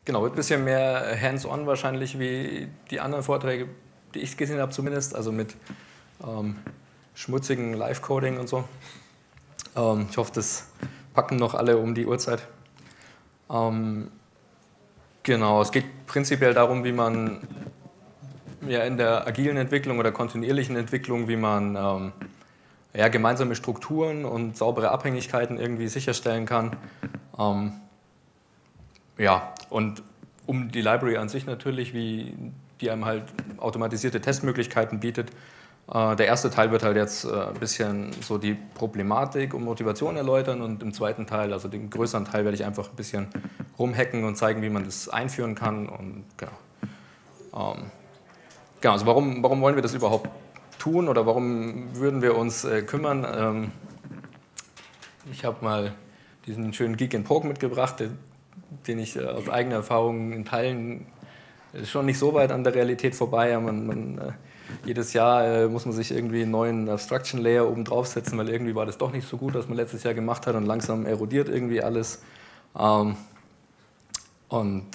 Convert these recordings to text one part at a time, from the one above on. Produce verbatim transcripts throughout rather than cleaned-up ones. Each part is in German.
Genau, wird ein bisschen mehr hands-on wahrscheinlich wie die anderen Vorträge, die ich gesehen habe zumindest, also mit ähm, schmutzigen Live-Coding und so. Ähm, ich hoffe, das packen noch alle um die Uhrzeit. Ähm, genau, es geht prinzipiell darum, wie man ja, in der agilen Entwicklung oder kontinuierlichen Entwicklung, wie man ähm, ja, gemeinsame Strukturen und saubere Abhängigkeiten irgendwie sicherstellen kann. Ähm, ja, und um die Library an sich natürlich, wie die einem halt automatisierte Testmöglichkeiten bietet. Äh, der erste Teil wird halt jetzt äh, ein bisschen so die Problematik und Motivation erläutern und im zweiten Teil, also den größeren Teil, werde ich einfach ein bisschen rumhacken und zeigen, wie man das einführen kann. Und genau. Ähm, genau, also warum, warum wollen wir das überhaupt tun oder warum würden wir uns äh, kümmern? Ähm, ich habe mal diesen schönen Geek and Poke mitgebracht, den, den ich äh, aus eigener Erfahrung in Teilen ist schon nicht so weit an der Realität vorbei. Man, man, äh, jedes Jahr äh, muss man sich irgendwie einen neuen Abstraction Layer oben draufsetzen, weil irgendwie war das doch nicht so gut, was man letztes Jahr gemacht hat und langsam erodiert irgendwie alles. Ähm, und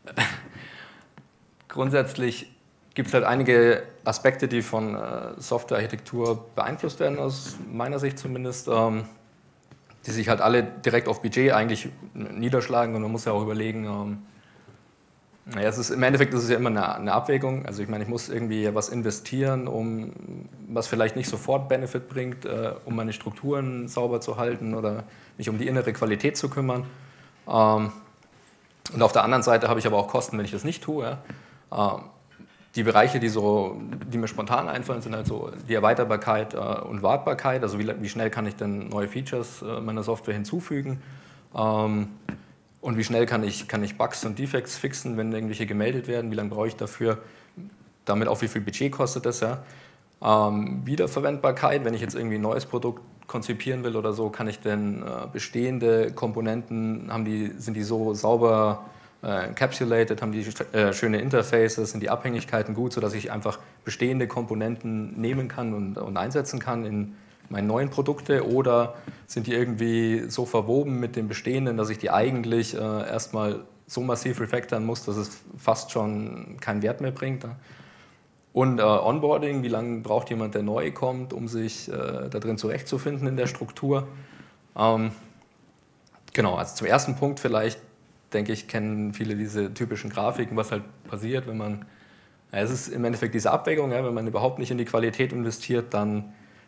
grundsätzlich gibt es halt einige Aspekte, die von äh, Softwarearchitektur beeinflusst werden, aus meiner Sicht zumindest, ähm, die sich halt alle direkt auf Budget eigentlich niederschlagen und man muss ja auch überlegen, ähm, naja, es ist, im Endeffekt ist es ja immer eine, eine Abwägung, also ich meine, ich muss irgendwie was investieren, um was vielleicht nicht sofort Benefit bringt, äh, um meine Strukturen sauber zu halten oder mich um die innere Qualität zu kümmern. Ähm, und auf der anderen Seite habe ich aber auch Kosten, wenn ich das nicht tue. Ja. Ähm, Die Bereiche, die, so, die mir spontan einfallen, sind halt so die Erweiterbarkeit äh, und Wartbarkeit. Also wie, wie schnell kann ich denn neue Features äh, meiner Software hinzufügen? Ähm, und wie schnell kann ich, kann ich Bugs und Defects fixen, wenn irgendwelche gemeldet werden? Wie lange brauche ich dafür? Damit auch, wie viel Budget kostet das? Ja? Ähm, Wiederverwendbarkeit, wenn ich jetzt irgendwie ein neues Produkt konzipieren will oder so, kann ich denn äh, bestehende Komponenten, haben die, sind die so sauber encapsulated, haben die äh, schöne Interfaces, sind die Abhängigkeiten gut, sodass ich einfach bestehende Komponenten nehmen kann und, und einsetzen kann in meine neuen Produkte, oder sind die irgendwie so verwoben mit den bestehenden, dass ich die eigentlich äh, erstmal so massiv refactoren muss, dass es fast schon keinen Wert mehr bringt. Und äh, Onboarding, wie lange braucht jemand, der neu kommt, um sich äh, da drin zurechtzufinden in der Struktur. Ähm, genau, also zum ersten Punkt vielleicht, denke ich, kennen viele diese typischen Grafiken, was halt passiert, wenn man, ja, es ist im Endeffekt diese Abwägung, ja, wenn man überhaupt nicht in die Qualität investiert, dann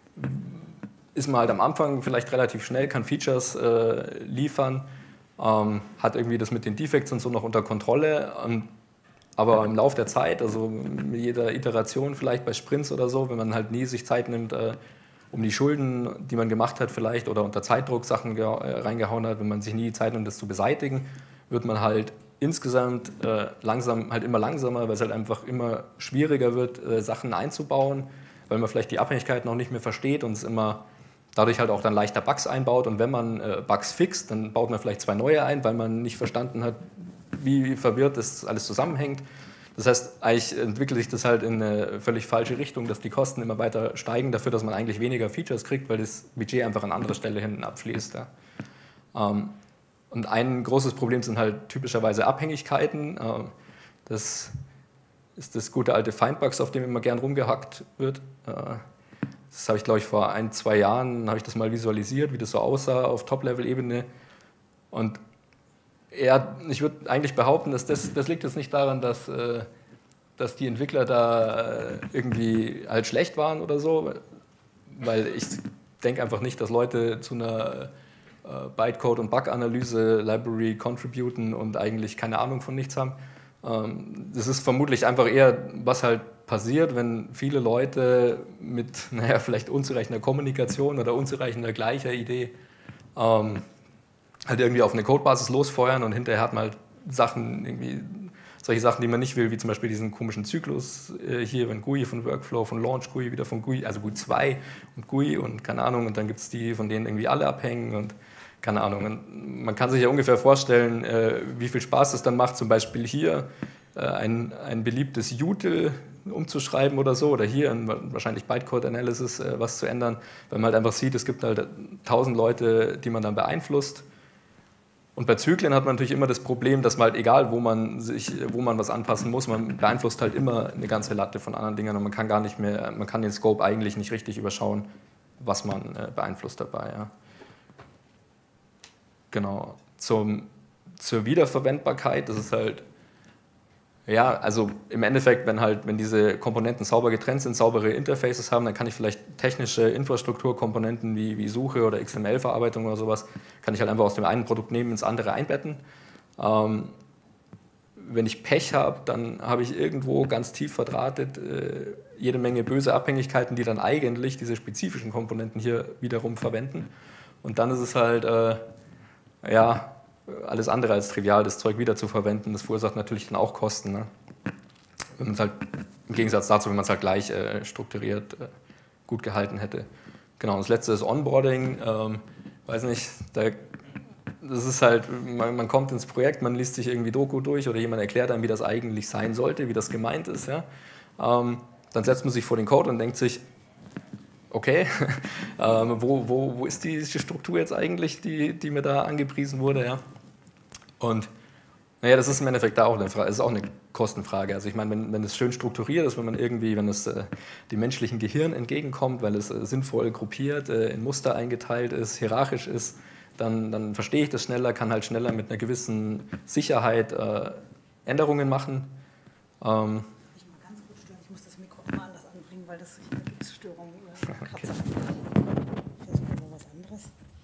ist man halt am Anfang vielleicht relativ schnell, kann Features äh, liefern, ähm, hat irgendwie das mit den Defects und so noch unter Kontrolle, und, aber im Laufe der Zeit, also mit jeder Iteration vielleicht bei Sprints oder so, wenn man halt nie sich Zeit nimmt, äh, um die Schulden, die man gemacht hat vielleicht, oder unter Zeitdruck Sachen reingehauen hat, wenn man sich nie Zeit nimmt, das zu beseitigen, wird man halt insgesamt äh, langsam, halt immer langsamer, weil es halt einfach immer schwieriger wird, äh, Sachen einzubauen, weil man vielleicht die Abhängigkeiten auch nicht mehr versteht und es immer dadurch halt auch dann leichter Bugs einbaut. Und wenn man äh, Bugs fixt, dann baut man vielleicht zwei neue ein, weil man nicht verstanden hat, wie verwirrt das alles zusammenhängt. Das heißt, eigentlich entwickelt sich das halt in eine völlig falsche Richtung, dass die Kosten immer weiter steigen dafür, dass man eigentlich weniger Features kriegt, weil das Budget einfach an anderer Stelle hinten abfließt. Ja. Ähm, Und ein großes Problem sind halt typischerweise Abhängigkeiten. Das ist das gute alte Findbugs, auf dem immer gern rumgehackt wird. Das habe ich, glaube ich, vor ein, zwei Jahren habe ich das mal visualisiert, wie das so aussah auf Top-Level-Ebene. Und ja, ich würde eigentlich behaupten, dass das, das liegt jetzt nicht daran, dass, dass die Entwickler da irgendwie halt schlecht waren oder so, weil ich denke einfach nicht, dass Leute zu einer Bytecode- und Bug-Analyse-Library contributen und eigentlich keine Ahnung von nichts haben. Das ist vermutlich einfach eher, was halt passiert, wenn viele Leute mit, naja, vielleicht unzureichender Kommunikation oder unzureichender gleicher Idee ähm, halt irgendwie auf eine Codebasis losfeuern und hinterher hat man halt Sachen, irgendwie solche Sachen, die man nicht will, wie zum Beispiel diesen komischen Zyklus äh, hier, wenn G U I von Workflow, von Launch G U I, wieder von G U I, also G U I zwei und G U I und keine Ahnung, und dann gibt es die, von denen irgendwie alle abhängen und keine Ahnung. Und man kann sich ja ungefähr vorstellen, äh, wie viel Spaß es dann macht, zum Beispiel hier äh, ein, ein beliebtes Util umzuschreiben oder so, oder hier ein, wahrscheinlich Bytecode-Analysis äh, was zu ändern, weil man halt einfach sieht, es gibt halt tausend Leute, die man dann beeinflusst. Und bei Zyklen hat man natürlich immer das Problem, dass man halt, egal wo man sich, wo man was anpassen muss, man beeinflusst halt immer eine ganze Latte von anderen Dingen und man kann gar nicht mehr, man kann den Scope eigentlich nicht richtig überschauen, was man äh, beeinflusst dabei. Ja. Genau. Zum, zur Wiederverwendbarkeit, das ist halt, ja, also im Endeffekt, wenn halt, wenn diese Komponenten sauber getrennt sind, saubere Interfaces haben, dann kann ich vielleicht technische Infrastrukturkomponenten wie, wie Suche oder X M L-Verarbeitung oder sowas, kann ich halt einfach aus dem einen Produkt nehmen, ins andere einbetten. Ähm, wenn ich Pech habe, dann habe ich irgendwo ganz tief verdrahtet äh, jede Menge böse Abhängigkeiten, die dann eigentlich diese spezifischen Komponenten hier wiederum verwenden. Und dann ist es halt, äh, ja, alles andere als trivial, das Zeug wieder zu verwenden. Das verursacht natürlich dann auch Kosten. Ne? Wenn man's halt, im Gegensatz dazu, wenn man es halt gleich äh, strukturiert äh, gut gehalten hätte. Genau, und das letzte ist Onboarding. Ähm, weiß nicht, da, das ist halt, man, man kommt ins Projekt, man liest sich irgendwie Doku durch oder jemand erklärt einem, wie das eigentlich sein sollte, wie das gemeint ist. Ja? Ähm, dann setzt man sich vor den Code und denkt sich, okay, ähm, wo, wo, wo ist die Struktur jetzt eigentlich, die, die mir da angepriesen wurde? Ja? Und naja, das ist im Endeffekt da auch eine Frage, das ist auch eine Kostenfrage. Also ich meine, wenn, wenn es schön strukturiert ist, wenn man irgendwie, wenn es äh, dem menschlichen Gehirn entgegenkommt, weil es äh, sinnvoll gruppiert, äh, in Muster eingeteilt ist, hierarchisch ist, dann, dann verstehe ich das schneller, kann halt schneller mit einer gewissen Sicherheit äh, Änderungen machen. Ähm, ich mal ganz kurz stören, ich muss das Mikro immer anders anbringen, weil das hier gibt es Störungen oder Kratzer. Okay. Versuchen wir mal was anderes.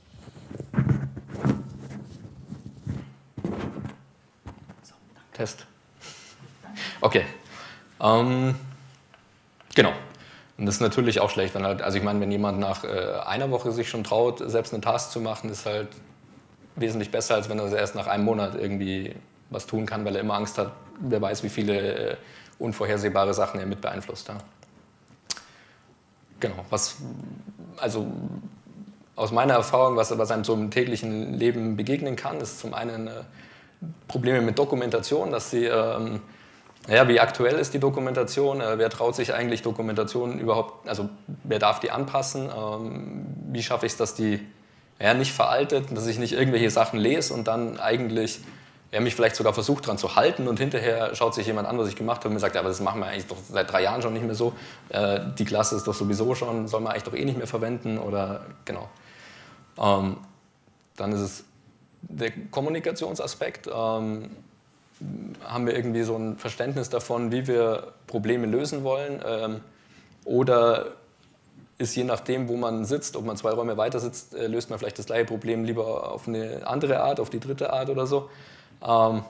Test. Okay. Ähm, genau. Und das ist natürlich auch schlecht, wenn halt, also ich meine, wenn jemand nach äh, einer Woche sich schon traut, selbst eine Task zu machen, ist halt wesentlich besser, als wenn er erst nach einem Monat irgendwie was tun kann, weil er immer Angst hat, wer weiß, wie viele äh, unvorhersehbare Sachen er mit beeinflusst. Ja. Genau. Was, also aus meiner Erfahrung, was, was einem so im täglichen Leben begegnen kann, ist zum einen äh, Probleme mit Dokumentation, dass sie, ähm, ja, wie aktuell ist die Dokumentation, äh, wer traut sich eigentlich Dokumentation überhaupt, also wer darf die anpassen, ähm, wie schaffe ich es, dass die ja, nicht veraltet, dass ich nicht irgendwelche Sachen lese und dann eigentlich ja, mich vielleicht sogar versucht daran zu halten und hinterher schaut sich jemand an, was ich gemacht habe und mir sagt, ja, aber das machen wir eigentlich doch seit drei Jahren schon nicht mehr so, äh, die Klasse ist doch sowieso schon, soll man eigentlich doch eh nicht mehr verwenden oder genau. Ähm, dann ist es der Kommunikationsaspekt, ähm, haben wir irgendwie so ein Verständnis davon, wie wir Probleme lösen wollen ähm, oder ist je nachdem, wo man sitzt, ob man zwei Räume weiter sitzt, äh, löst man vielleicht das gleiche Problem lieber auf eine andere Art, auf die dritte Art oder so. Ähm,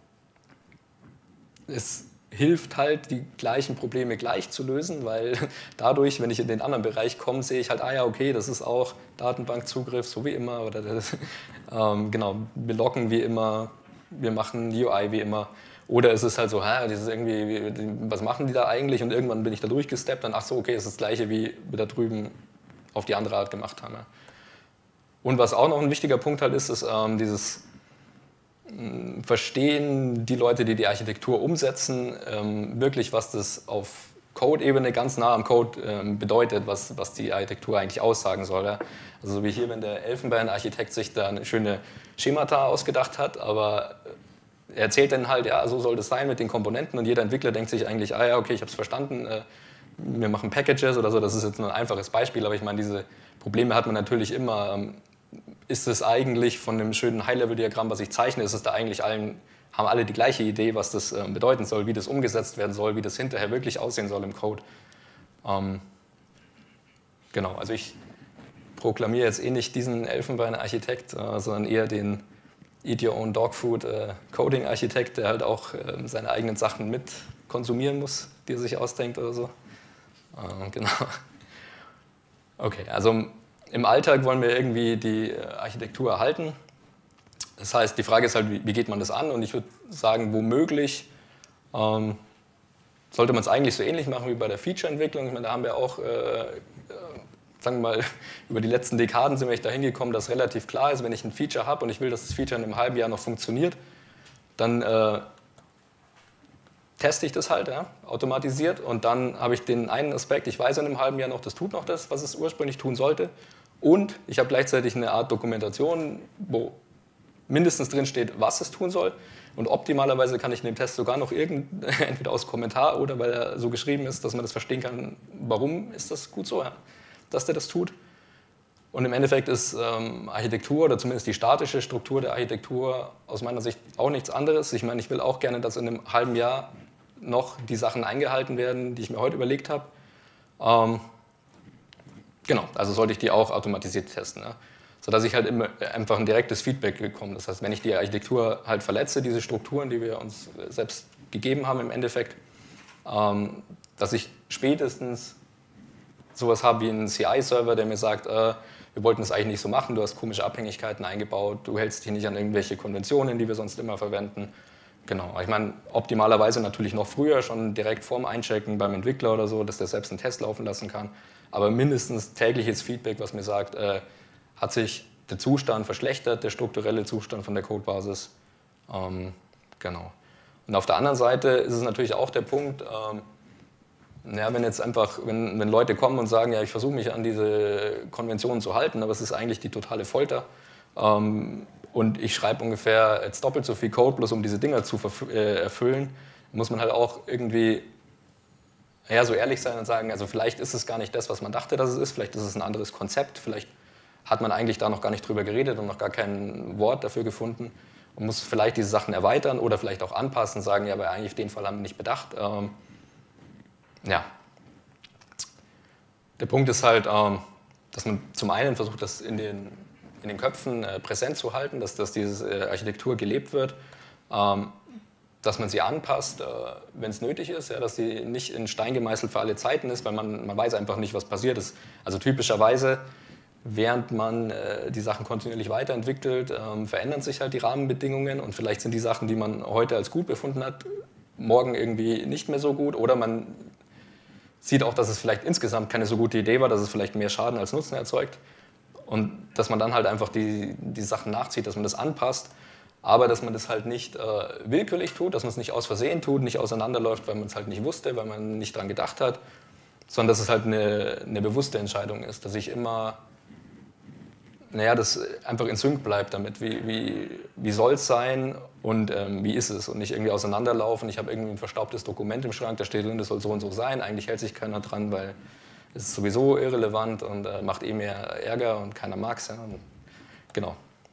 es hilft halt, die gleichen Probleme gleich zu lösen, weil dadurch, wenn ich in den anderen Bereich komme, sehe ich halt, ah ja, okay, das ist auch Datenbankzugriff, so wie immer, oder das, ähm, genau, wir loggen wie immer, wir machen U I wie immer, oder es ist halt so, hä, das ist irgendwie, was machen die da eigentlich? Und irgendwann bin ich da durchgesteppt, dann, ach so, okay, es ist das Gleiche, wie wir da drüben auf die andere Art gemacht haben. Ja. Und was auch noch ein wichtiger Punkt halt ist, ist ähm, dieses Verstehen die Leute, die die Architektur umsetzen, ähm, wirklich, was das auf Code-Ebene ganz nah am Code ähm, bedeutet, was, was die Architektur eigentlich aussagen soll. Ja. Also so wie hier, wenn der Elfenbein-Architekt sich da eine schöne Schemata ausgedacht hat, aber er erzählt dann halt, ja, so soll das sein mit den Komponenten und jeder Entwickler denkt sich eigentlich, ah ja, okay, ich habe es verstanden, äh, wir machen Packages oder so, das ist jetzt nur ein einfaches Beispiel, aber ich meine, diese Probleme hat man natürlich immer. Ähm, ist es eigentlich von dem schönen High-Level-Diagramm, was ich zeichne, ist es da eigentlich allen, haben alle die gleiche Idee, was das äh, bedeuten soll, wie das umgesetzt werden soll, wie das hinterher wirklich aussehen soll im Code. Ähm, genau, also ich proklamiere jetzt eh nicht diesen Elfenbein-Architekt, äh, sondern eher den Eat Your Own Dog Food äh, Coding-Architekt, der halt auch äh, seine eigenen Sachen mit konsumieren muss, die er sich ausdenkt oder so. Äh, genau. Okay, also im Alltag wollen wir irgendwie die Architektur erhalten. Das heißt, die Frage ist halt, wie geht man das an? Und ich würde sagen, womöglich ähm, sollte man es eigentlich so ähnlich machen wie bei der Feature-Entwicklung. Ich meine, da haben wir auch, äh, sagen wir mal, über die letzten Dekaden sind wir dahin gekommen, dass relativ klar ist, wenn ich ein Feature habe und ich will, dass das Feature in einem halben Jahr noch funktioniert, dann äh, teste ich das halt, ja, automatisiert, und dann habe ich den einen Aspekt, ich weiß in einem halben Jahr noch, das tut noch das, was es ursprünglich tun sollte, und ich habe gleichzeitig eine Art Dokumentation, wo mindestens drin steht, was es tun soll. Und optimalerweise kann ich in dem Test sogar noch irgend, entweder aus Kommentar oder weil er so geschrieben ist, dass man das verstehen kann, warum ist das gut so, ja, dass der das tut. Und im Endeffekt ist ähm, Architektur oder zumindest die statische Struktur der Architektur aus meiner Sicht auch nichts anderes. Ich meine, ich will auch gerne, dass in einem halben Jahr noch die Sachen eingehalten werden, die ich mir heute überlegt habe. Ähm, genau, also sollte ich die auch automatisiert testen, ja, sodass ich halt immer einfach ein direktes Feedback bekomme. Das heißt, wenn ich die Architektur halt verletze, diese Strukturen, die wir uns selbst gegeben haben im Endeffekt, ähm, dass ich spätestens sowas habe wie einen C I-Server, der mir sagt, äh, wir wollten das eigentlich nicht so machen, du hast komische Abhängigkeiten eingebaut, du hältst dich nicht an irgendwelche Konventionen, die wir sonst immer verwenden. Genau, ich meine, optimalerweise natürlich noch früher, schon direkt vorm Einchecken beim Entwickler oder so, dass der selbst einen Test laufen lassen kann, aber mindestens tägliches Feedback, was mir sagt, äh, hat sich der Zustand verschlechtert, der strukturelle Zustand von der Codebasis. Ähm, genau. Und auf der anderen Seite ist es natürlich auch der Punkt, ähm, ja, wenn jetzt einfach, wenn, wenn Leute kommen und sagen, ja, ich versuche mich an diese Konventionen zu halten, aber es ist eigentlich die totale Folter ähm, und ich schreibe ungefähr jetzt doppelt so viel Code, bloß um diese Dinger zu äh, erfüllen, muss man halt auch irgendwie ja, so ehrlich sein und sagen, also vielleicht ist es gar nicht das, was man dachte, dass es ist, vielleicht ist es ein anderes Konzept, vielleicht hat man eigentlich da noch gar nicht drüber geredet und noch gar kein Wort dafür gefunden und muss vielleicht diese Sachen erweitern oder vielleicht auch anpassen, sagen, ja, aber eigentlich den Fall haben wir nicht bedacht. Ähm, ja. Der Punkt ist halt, ähm, dass man zum einen versucht, das in den, in den Köpfen äh, präsent zu halten, dass, dass diese äh, Architektur gelebt wird, ähm, dass man sie anpasst, äh, wenn es nötig ist, ja, dass sie nicht in Stein gemeißelt für alle Zeiten ist, weil man, man weiß einfach nicht, was passiert ist. Also typischerweise, während man äh, die Sachen kontinuierlich weiterentwickelt, ähm, verändern sich halt die Rahmenbedingungen und vielleicht sind die Sachen, die man heute als gut befunden hat, morgen irgendwie nicht mehr so gut oder man sieht auch, dass es vielleicht insgesamt keine so gute Idee war, dass es vielleicht mehr Schaden als Nutzen erzeugt und dass man dann halt einfach die, die Sachen nachzieht, dass man das anpasst, aber dass man das halt nicht äh, willkürlich tut, dass man es nicht aus Versehen tut, nicht auseinanderläuft, weil man es halt nicht wusste, weil man nicht dran gedacht hat, sondern dass es halt eine, eine bewusste Entscheidung ist, dass ich immer, naja, das einfach in Sync bleibt damit, wie, wie, wie soll es sein und ähm, wie ist es und nicht irgendwie auseinanderlaufen. Ich habe irgendwie ein verstaubtes Dokument im Schrank, da steht drin, das soll so und so sein, eigentlich hält sich keiner dran, weil es ist sowieso irrelevant und äh, macht eh mehr Ärger und keiner mag es. Ja. Genau.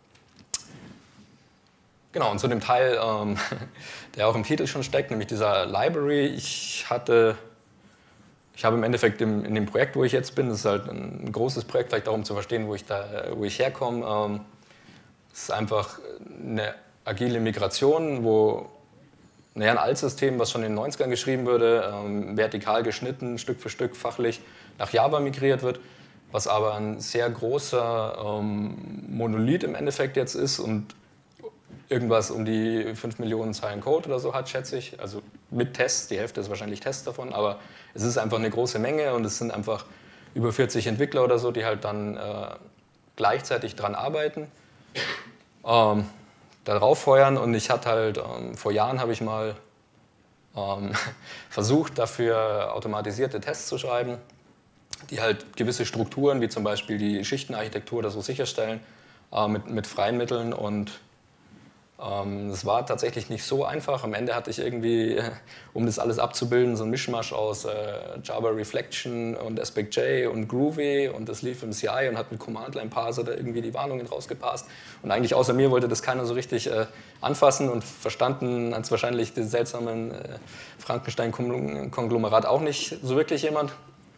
Genau, und zu dem Teil, ähm, der auch im Titel schon steckt, nämlich dieser Library. Ich hatte, ich habe im Endeffekt im, in dem Projekt, wo ich jetzt bin, das ist halt ein großes Projekt, vielleicht auch um zu verstehen, wo ich, da, wo ich herkomme. Ähm, es ist einfach eine agile Migration, wo naja, ein Altsystem, was schon in den neunzigern geschrieben wurde, ähm, vertikal geschnitten, Stück für Stück fachlich nach Java migriert wird, was aber ein sehr großer ähm, Monolith im Endeffekt jetzt ist und irgendwas um die fünf Millionen Zeilen Code oder so hat, schätze ich. Also mit Tests, die Hälfte ist wahrscheinlich Tests davon, aber es ist einfach eine große Menge und es sind einfach über vierzig Entwickler oder so, die halt dann äh, gleichzeitig dran arbeiten, ähm, darauf feuern. Und ich hatte halt, ähm, vor Jahren habe ich mal ähm, versucht, dafür automatisierte Tests zu schreiben, die halt gewisse Strukturen, wie zum Beispiel die Schichtenarchitektur oder so sicherstellen, äh, mit, mit freien Mitteln und es war tatsächlich nicht so einfach. Am Ende hatte ich irgendwie, um das alles abzubilden, so ein Mischmasch aus äh, Java Reflection und Aspect-J und Groovy und das lief im C I und hat mit Command-Line-Parser da irgendwie die Warnungen rausgepasst. Und eigentlich außer mir wollte das keiner so richtig äh, anfassen und verstanden hat es wahrscheinlich den seltsamen äh, Frankenstein-Konglomerat auch nicht so wirklich jemand.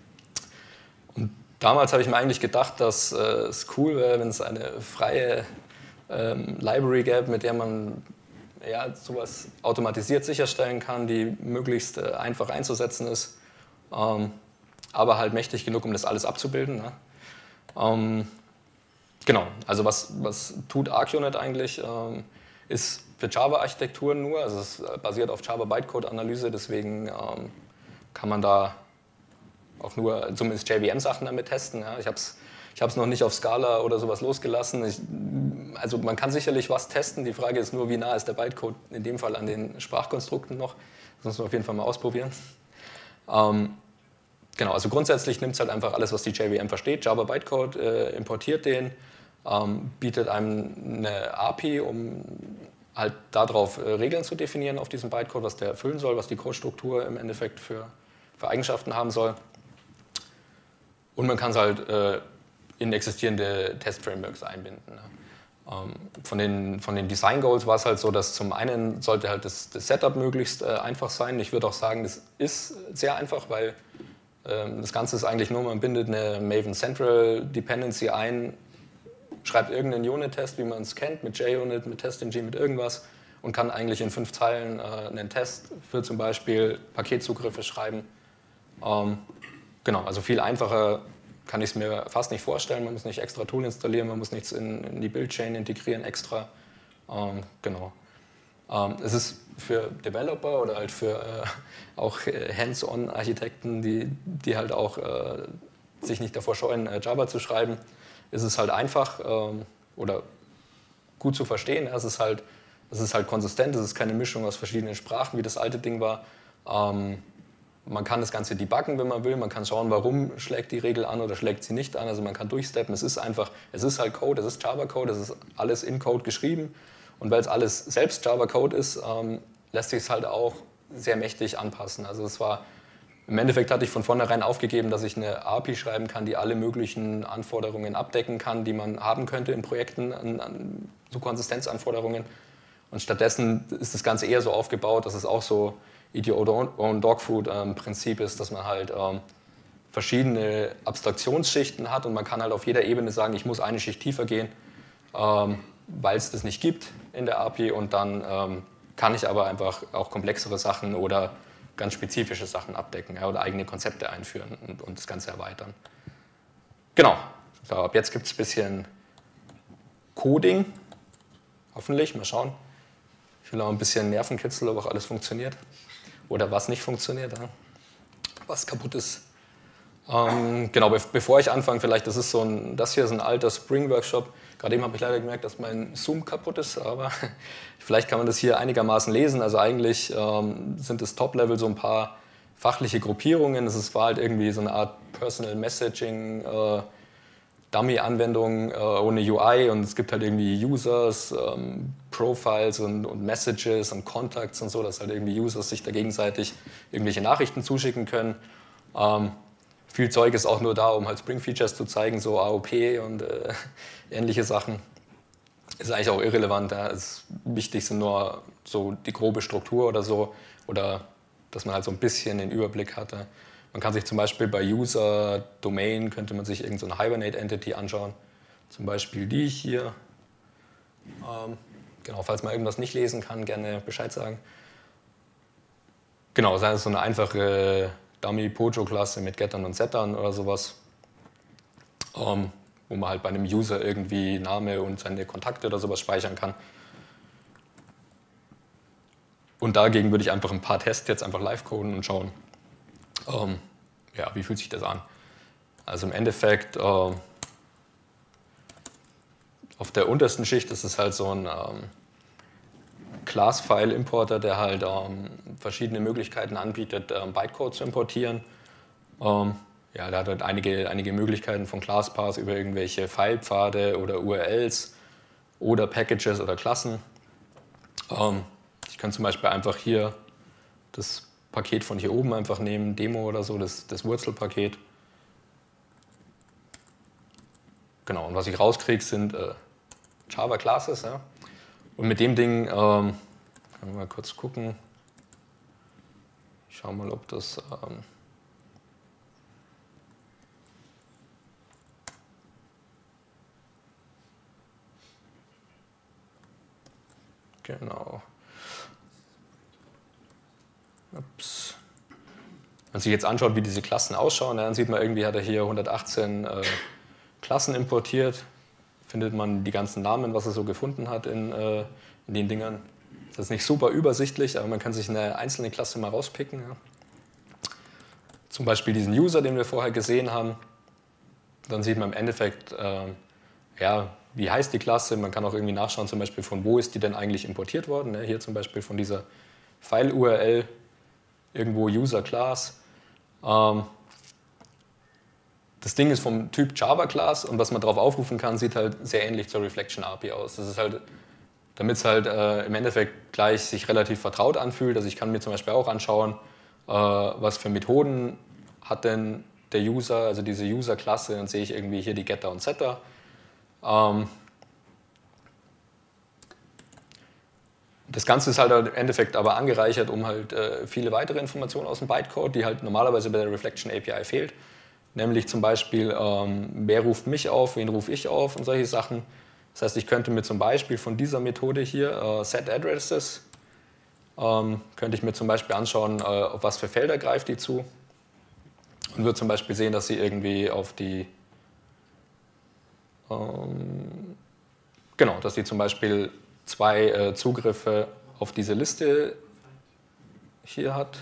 Und damals habe ich mir eigentlich gedacht, dass äh, es cool wäre, wenn es eine freie Ähm, Library gäbe, mit der man ja, sowas automatisiert sicherstellen kann, die möglichst äh, einfach einzusetzen ist, ähm, aber halt mächtig genug, um das alles abzubilden. Ne? Ähm, genau, also was, was tut ArcUnit eigentlich? Ähm, ist für Java-Architekturen nur, also es basiert auf Java-Bytecode-Analyse, deswegen ähm, kann man da auch nur zumindest J V M-Sachen damit testen. Ja? Ich habe es Ich habe es noch nicht auf Scala oder sowas losgelassen. Ich, also man kann sicherlich was testen. Die Frage ist nur, wie nah ist der Bytecode in dem Fall an den Sprachkonstrukten noch. Das muss man auf jeden Fall mal ausprobieren. Ähm, genau, also grundsätzlich nimmt es halt einfach alles, was die J V M versteht. Java Bytecode äh, importiert den, ähm, bietet einem eine A P I, um halt darauf äh, Regeln zu definieren auf diesem Bytecode, was der erfüllen soll, was die Codestruktur im Endeffekt für, für Eigenschaften haben soll. Und man kann es halt äh, in existierende Test-Frameworks einbinden. Ne? Ähm, von, den, von den Design-Goals war es halt so, dass zum einen sollte halt das, das Setup möglichst äh, einfach sein. Ich würde auch sagen, das ist sehr einfach, weil ähm, das Ganze ist eigentlich nur, man bindet eine Maven Central Dependency ein, schreibt irgendeinen Unit-Test, wie man es kennt, mit JUnit, mit TestNG, mit irgendwas und kann eigentlich in fünf Zeilen äh, einen Test für zum Beispiel Paketzugriffe schreiben. Ähm, genau, also viel einfacher kann ich es mir fast nicht vorstellen. Man muss nicht extra Tool installieren, man muss nichts in, in die Build-Chain integrieren extra. Ähm, genau. Ähm, es ist für Developer oder halt für äh, auch Hands-on-Architekten, die, die halt auch äh, sich nicht davor scheuen, äh, Java zu schreiben, ist es halt einfach ähm, oder gut zu verstehen. Es ist halt, es ist halt konsistent, es ist keine Mischung aus verschiedenen Sprachen, wie das alte Ding war. Ähm, man kann das Ganze debuggen, wenn man will. Man kann schauen, warum schlägt die Regel an oder schlägt sie nicht an. Also man kann durchsteppen. Es ist einfach, es ist halt Code, es ist Java-Code, es ist alles in Code geschrieben. Und weil es alles selbst Java-Code ist, ähm, lässt sich es halt auch sehr mächtig anpassen. Also es war Im Endeffekt hatte ich von vornherein aufgegeben, dass ich eine A P I schreiben kann, die alle möglichen Anforderungen abdecken kann, die man haben könnte in Projekten, an, an so Konsistenzanforderungen. Und stattdessen ist das Ganze eher so aufgebaut, dass es auch so Eat Your Own Dog Food ähm, Prinzip ist, dass man halt ähm, verschiedene Abstraktionsschichten hat und man kann halt auf jeder Ebene sagen, ich muss eine Schicht tiefer gehen, ähm, weil es das nicht gibt in der A P I und dann ähm, kann ich aber einfach auch komplexere Sachen oder ganz spezifische Sachen abdecken, ja, oder eigene Konzepte einführen und, und das Ganze erweitern. Genau, so, ab jetzt gibt es ein bisschen Coding, hoffentlich, mal schauen. Ich will auch ein bisschen Nervenkitzel, ob auch alles funktioniert oder was nicht funktioniert, ja. Was kaputt ist. Ähm, genau, be bevor ich anfange, vielleicht, das ist so ein, das hier ist ein alter Spring-Workshop. Gerade eben habe ich leider gemerkt, dass mein Zoom kaputt ist, aber vielleicht kann man das hier einigermaßen lesen. Also eigentlich ähm, sind das Top-Level so ein paar fachliche Gruppierungen. Es war halt irgendwie so eine Art Personal Messaging, äh, Dummy-Anwendung äh, ohne U I und es gibt halt irgendwie Users, ähm, Profiles und, und Messages und Contacts und so, dass halt irgendwie Users sich da gegenseitig irgendwelche Nachrichten zuschicken können. Ähm, Viel Zeug ist auch nur da, um halt Spring-Features zu zeigen, so A O P und äh, ähnliche Sachen. Ist eigentlich auch irrelevant. Ja. Ist wichtig sind nur so die grobe Struktur oder so, oder dass man halt so ein bisschen den Überblick hatte. Man kann sich zum Beispiel bei User Domain, könnte man sich irgendeine so Hibernate Entity anschauen. Zum Beispiel die hier. Ähm, genau, falls man irgendwas nicht lesen kann, gerne Bescheid sagen. Genau, das ist so eine einfache Dummy-Pojo-Klasse mit Gettern und Settern oder sowas, ähm, wo man halt bei einem User irgendwie Name und seine Kontakte oder sowas speichern kann. Und dagegen würde ich einfach ein paar Tests jetzt einfach live coden und schauen, ähm, ja, wie fühlt sich das an. Also im Endeffekt, äh, auf der untersten Schicht ist es halt so ein ähm, Class-File-Importer, der halt ähm, verschiedene Möglichkeiten anbietet, ähm, Bytecode zu importieren. Ähm, ja, der hat halt einige, einige Möglichkeiten von ClassPath über irgendwelche Filepfade oder U R Ls oder Packages oder Klassen. Ähm, ich kann zum Beispiel einfach hier das Paket von hier oben einfach nehmen, Demo oder so, das, das Wurzelpaket. Genau, und was ich rauskriege, sind äh, Java Classes. Ja. Und mit dem Ding, ähm, können wir mal kurz gucken. Ich schau mal, ob das. Ähm, genau. Ups. Wenn man sich jetzt anschaut, wie diese Klassen ausschauen, dann sieht man, irgendwie hat er hier hundertachtzehn äh, Klassen importiert. Findet man die ganzen Namen, was er so gefunden hat in, äh, in den Dingern. Das ist nicht super übersichtlich, aber man kann sich eine einzelne Klasse mal rauspicken. Ja. Zum Beispiel diesen User, den wir vorher gesehen haben. Dann sieht man im Endeffekt, äh, ja, wie heißt die Klasse. Man kann auch irgendwie nachschauen, zum Beispiel von wo ist die denn eigentlich importiert worden. Ne. Hier zum Beispiel von dieser File-U R L, irgendwo User Class. Ähm, das Ding ist vom Typ Java Class und was man darauf aufrufen kann, sieht halt sehr ähnlich zur Reflection A P I aus. Das ist halt, damit es halt äh, im Endeffekt gleich sich relativ vertraut anfühlt. Also ich kann mir zum Beispiel auch anschauen, äh, was für Methoden hat denn der User, also diese User-Klasse, dann sehe ich irgendwie hier die Getter und Setter. Ähm, Das Ganze ist halt im Endeffekt aber angereichert um halt äh, viele weitere Informationen aus dem Bytecode, die halt normalerweise bei der Reflection A P I fehlt. Nämlich zum Beispiel, ähm, wer ruft mich auf, wen rufe ich auf und solche Sachen. Das heißt, ich könnte mir zum Beispiel von dieser Methode hier, äh, SetAddresses, ähm, könnte ich mir zum Beispiel anschauen, äh, auf was für Felder greift die zu. Und würde zum Beispiel sehen, dass sie irgendwie auf die, ähm, genau, dass sie zum Beispiel zwei äh, Zugriffe auf diese Liste hier hat.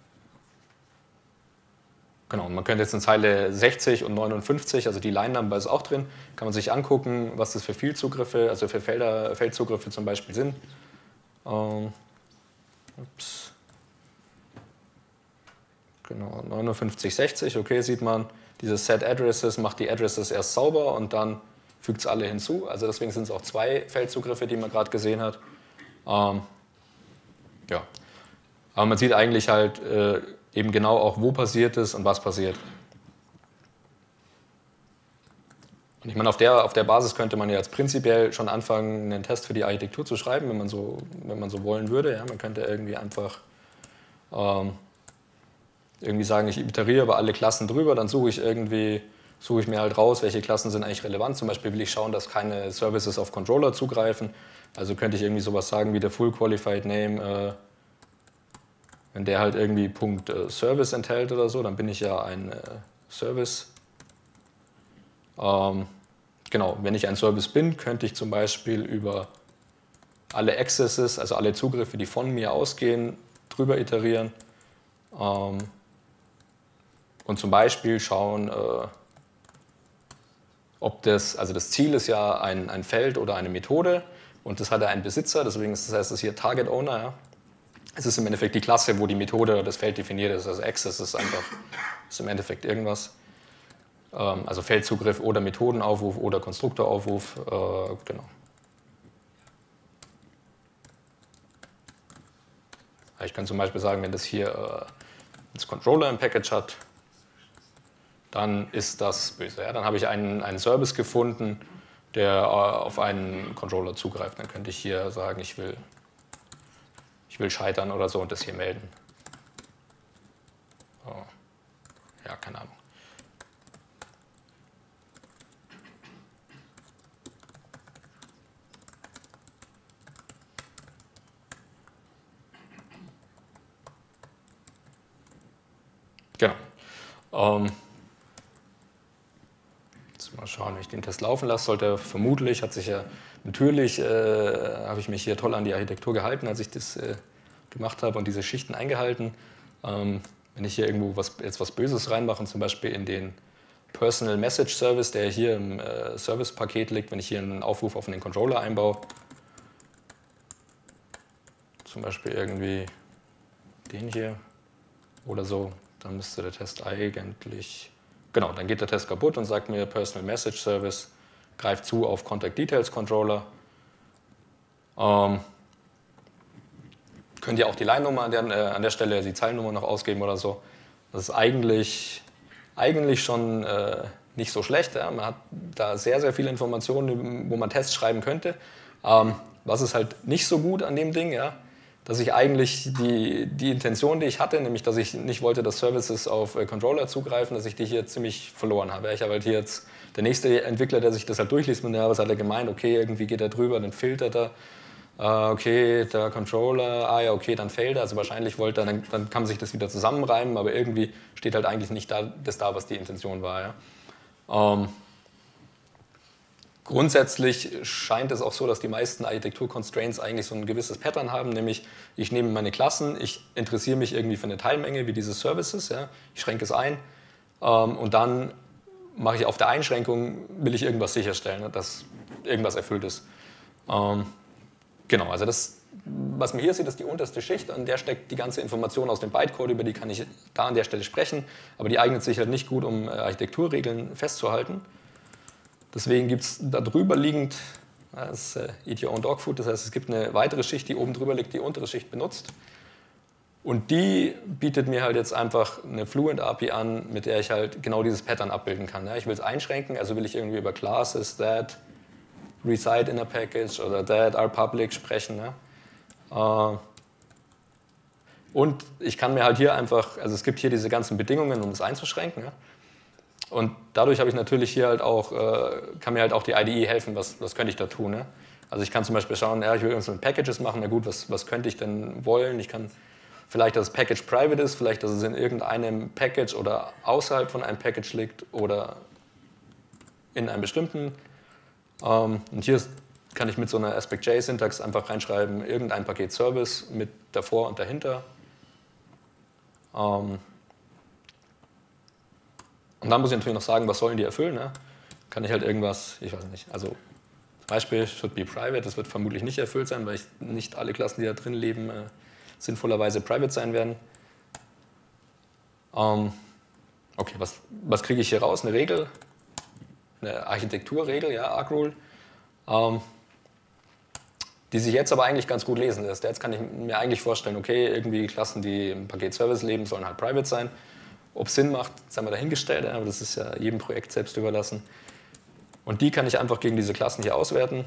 Genau, und man könnte jetzt in Zeile sechzig und neunundfünfzig, also die Line-Number ist auch drin, kann man sich angucken, was das für Vielzugriffe, also für Felder, Feldzugriffe zum Beispiel sind. Ähm, ups. Genau, neunundfünfzig, sechzig, okay, sieht man, dieses Set Addresses macht die Addresses erst sauber und dann fügt es alle hinzu. Also deswegen sind es auch zwei Feldzugriffe, die man gerade gesehen hat. Ähm, ja. Aber man sieht eigentlich halt äh, eben genau auch, wo passiert es und was passiert. Und ich meine, auf der, auf der Basis könnte man ja jetzt prinzipiell schon anfangen, einen Test für die Architektur zu schreiben, wenn man so, wenn man so wollen würde. Ja, man könnte irgendwie einfach ähm, irgendwie sagen, ich iteriere über alle Klassen drüber, dann suche ich irgendwie, suche ich mir halt raus, welche Klassen sind eigentlich relevant. Zum Beispiel will ich schauen, dass keine Services auf Controller zugreifen. Also könnte ich irgendwie sowas sagen wie der Full Qualified Name, äh, wenn der halt irgendwie Punkt äh, Service enthält oder so, dann bin ich ja ein äh, Service. Ähm, genau, wenn ich ein Service bin, könnte ich zum Beispiel über alle Accesses, also alle Zugriffe, die von mir ausgehen, drüber iterieren. Ähm, und zum Beispiel schauen, äh, ob das, also das Ziel ist ja ein, ein Feld oder eine Methode und das hat ja einen Besitzer, deswegen ist das heißt es hier Target Owner. Ja. Es ist im Endeffekt die Klasse, wo die Methode oder das Feld definiert ist. Also Access ist einfach, ist im Endeffekt irgendwas. Ähm, also Feldzugriff oder Methodenaufruf oder Konstruktoraufruf, äh, genau. Ich kann zum Beispiel sagen, wenn das hier äh, das Controller im Package hat, dann ist das böse. Ja? Dann habe ich einen, einen Service gefunden, der äh, auf einen Controller zugreift. Dann könnte ich hier sagen, ich will, ich will scheitern oder so und das hier melden. Oh. Ja, keine Ahnung. Genau. Ähm, jetzt mal schauen, wie ich den Test laufen lasse. Sollte vermutlich, hat sich ja natürlich, äh, habe ich mich hier toll an die Architektur gehalten, als ich das äh, gemacht habe und diese Schichten eingehalten. Ähm, wenn ich hier irgendwo was, jetzt was Böses reinmache, zum Beispiel in den Personal Message Service, der hier im äh, Service-Paket liegt, wenn ich hier einen Aufruf auf den Controller einbaue, zum Beispiel irgendwie den hier oder so, dann müsste der Test eigentlich, genau, dann geht der Test kaputt und sagt mir, Personal Message Service greift zu auf Contact Details Controller. Ähm, könnt ihr auch die Line-Nummer an der, äh, an der Stelle, die Zeilennummer noch ausgeben oder so. Das ist eigentlich, eigentlich schon äh, nicht so schlecht. Ja? Man hat da sehr, sehr viele Informationen, wo man Tests schreiben könnte. Ähm, was ist halt nicht so gut an dem Ding, ja? Dass ich eigentlich die, die Intention, die ich hatte, nämlich dass ich nicht wollte, dass Services auf äh, Controller zugreifen, dass ich die hier ziemlich verloren habe. Ich habe halt hier jetzt, der nächste Entwickler, der sich das halt durchliest, mit ja, was hat er gemeint, okay, irgendwie geht er drüber, dann filtert er, äh, okay, der Controller, ah ja, okay, dann fällt er, also wahrscheinlich wollte er, dann, dann kann man sich das wieder zusammenreimen, aber irgendwie steht halt eigentlich nicht da, das da, was die Intention war. Ja. Ähm, Grundsätzlich scheint es auch so, dass die meisten Architektur-Constraints eigentlich so ein gewisses Pattern haben, nämlich ich nehme meine Klassen, ich interessiere mich irgendwie für eine Teilmenge wie diese Services, ja, ich schränke es ein ähm, und dann mache ich auf der Einschränkung, will ich irgendwas sicherstellen, dass irgendwas erfüllt ist. Ähm, genau, also das, was man hier sieht, ist die unterste Schicht, an der steckt die ganze Information aus dem Bytecode, über die kann ich da an der Stelle sprechen, aber die eignet sich halt nicht gut, um Architekturregeln festzuhalten. Deswegen gibt es da drüber liegend, das ist äh, Eat Your Own Dog Food, das heißt, es gibt eine weitere Schicht, die oben drüber liegt, die untere Schicht benutzt. Und die bietet mir halt jetzt einfach eine Fluent-A P I an, mit der ich halt genau dieses Pattern abbilden kann. Ja? Ich will es einschränken, also will ich irgendwie über Classes, that, reside in a package oder that are public sprechen. Ja? Äh, und ich kann mir halt hier einfach, also es gibt hier diese ganzen Bedingungen, um es einzuschränken. Ja? Und dadurch habe ich natürlich hier halt auch, äh, kann mir halt auch die I D E helfen, was, was könnte ich da tun. Ne? Also ich kann zum Beispiel schauen, ja, ich will irgendwas mit Packages machen, na gut, was, was könnte ich denn wollen? Ich kann vielleicht, dass das Package private ist, vielleicht, dass es in irgendeinem Package oder außerhalb von einem Package liegt oder in einem bestimmten. Ähm, und hier kann ich mit so einer Aspect-J-Syntax einfach reinschreiben, irgendein Paket Service mit davor und dahinter. Ähm, Und dann muss ich natürlich noch sagen, was sollen die erfüllen. Ne? Kann ich halt irgendwas, ich weiß nicht, also zum Beispiel should be private, das wird vermutlich nicht erfüllt sein, weil ich nicht alle Klassen, die da drin leben, äh, sinnvollerweise private sein werden. Ähm, okay, was, was kriege ich hier raus? Eine Regel, eine Architekturregel, ja, Arc-Rule, ähm, die sich jetzt aber eigentlich ganz gut lesen lässt. Jetzt kann ich mir eigentlich vorstellen, okay, irgendwie Klassen, die im Paket Service leben, sollen halt private sein. Ob es Sinn macht, das haben wir dahingestellt, aber das ist ja jedem Projekt selbst überlassen. Und die kann ich einfach gegen diese Klassen hier auswerten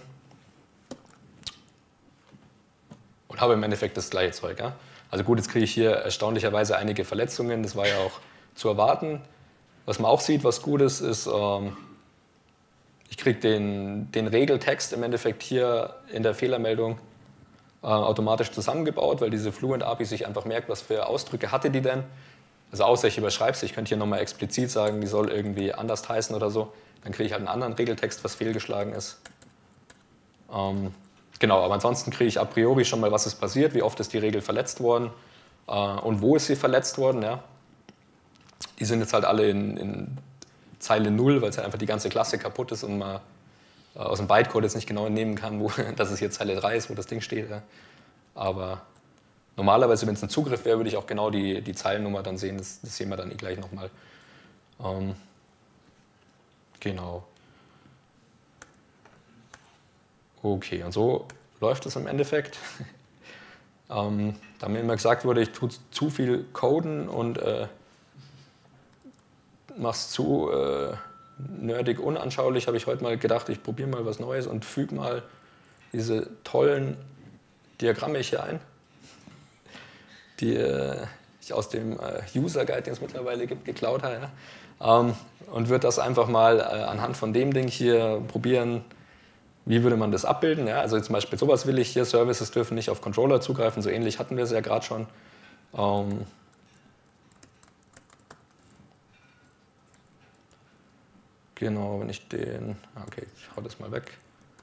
und habe im Endeffekt das gleiche Zeug. Ja? Also gut, jetzt kriege ich hier erstaunlicherweise einige Verletzungen, das war ja auch zu erwarten. Was man auch sieht, was gut ist, ist, ähm, ich kriege den, den Regeltext im Endeffekt hier in der Fehlermeldung äh, automatisch zusammengebaut, weil diese Fluent-A P I sich einfach merkt, was für Ausdrücke hatte die denn. Also außer ich überschreibe es, ich könnte hier nochmal explizit sagen, die soll irgendwie anders heißen oder so, dann kriege ich halt einen anderen Regeltext, was fehlgeschlagen ist. Ähm, genau, aber ansonsten kriege ich a priori schon mal, was ist passiert, wie oft ist die Regel verletzt worden äh, und wo ist sie verletzt worden. Ja. Die sind jetzt halt alle in, in Zeile null, weil es halt einfach die ganze Klasse kaputt ist und man äh, aus dem Bytecode jetzt nicht genau entnehmen kann, wo, dass es hier Zeile drei ist, wo das Ding steht. Ja. Aber normalerweise, wenn es ein Zugriff wäre, würde ich auch genau die, die Zeilennummer dann sehen. Das, das sehen wir dann eh gleich nochmal. Ähm, genau. Okay, und so läuft es im Endeffekt. ähm, da mir immer gesagt wurde, ich tue zu viel coden und äh, mache es zu äh, nerdig unanschaulich, habe ich heute mal gedacht, ich probiere mal was Neues und füge mal diese tollen Diagramme hier ein, die äh, ich aus dem äh, User Guide, den es mittlerweile gibt, geklaut habe. Ja? Ähm, und würde das einfach mal äh, anhand von dem Ding hier probieren, wie würde man das abbilden. Ja? Also zum Beispiel sowas will ich hier, Services dürfen nicht auf Controller zugreifen, so ähnlich hatten wir es ja gerade schon. Ähm, genau, wenn ich den, okay, ich hau das mal weg.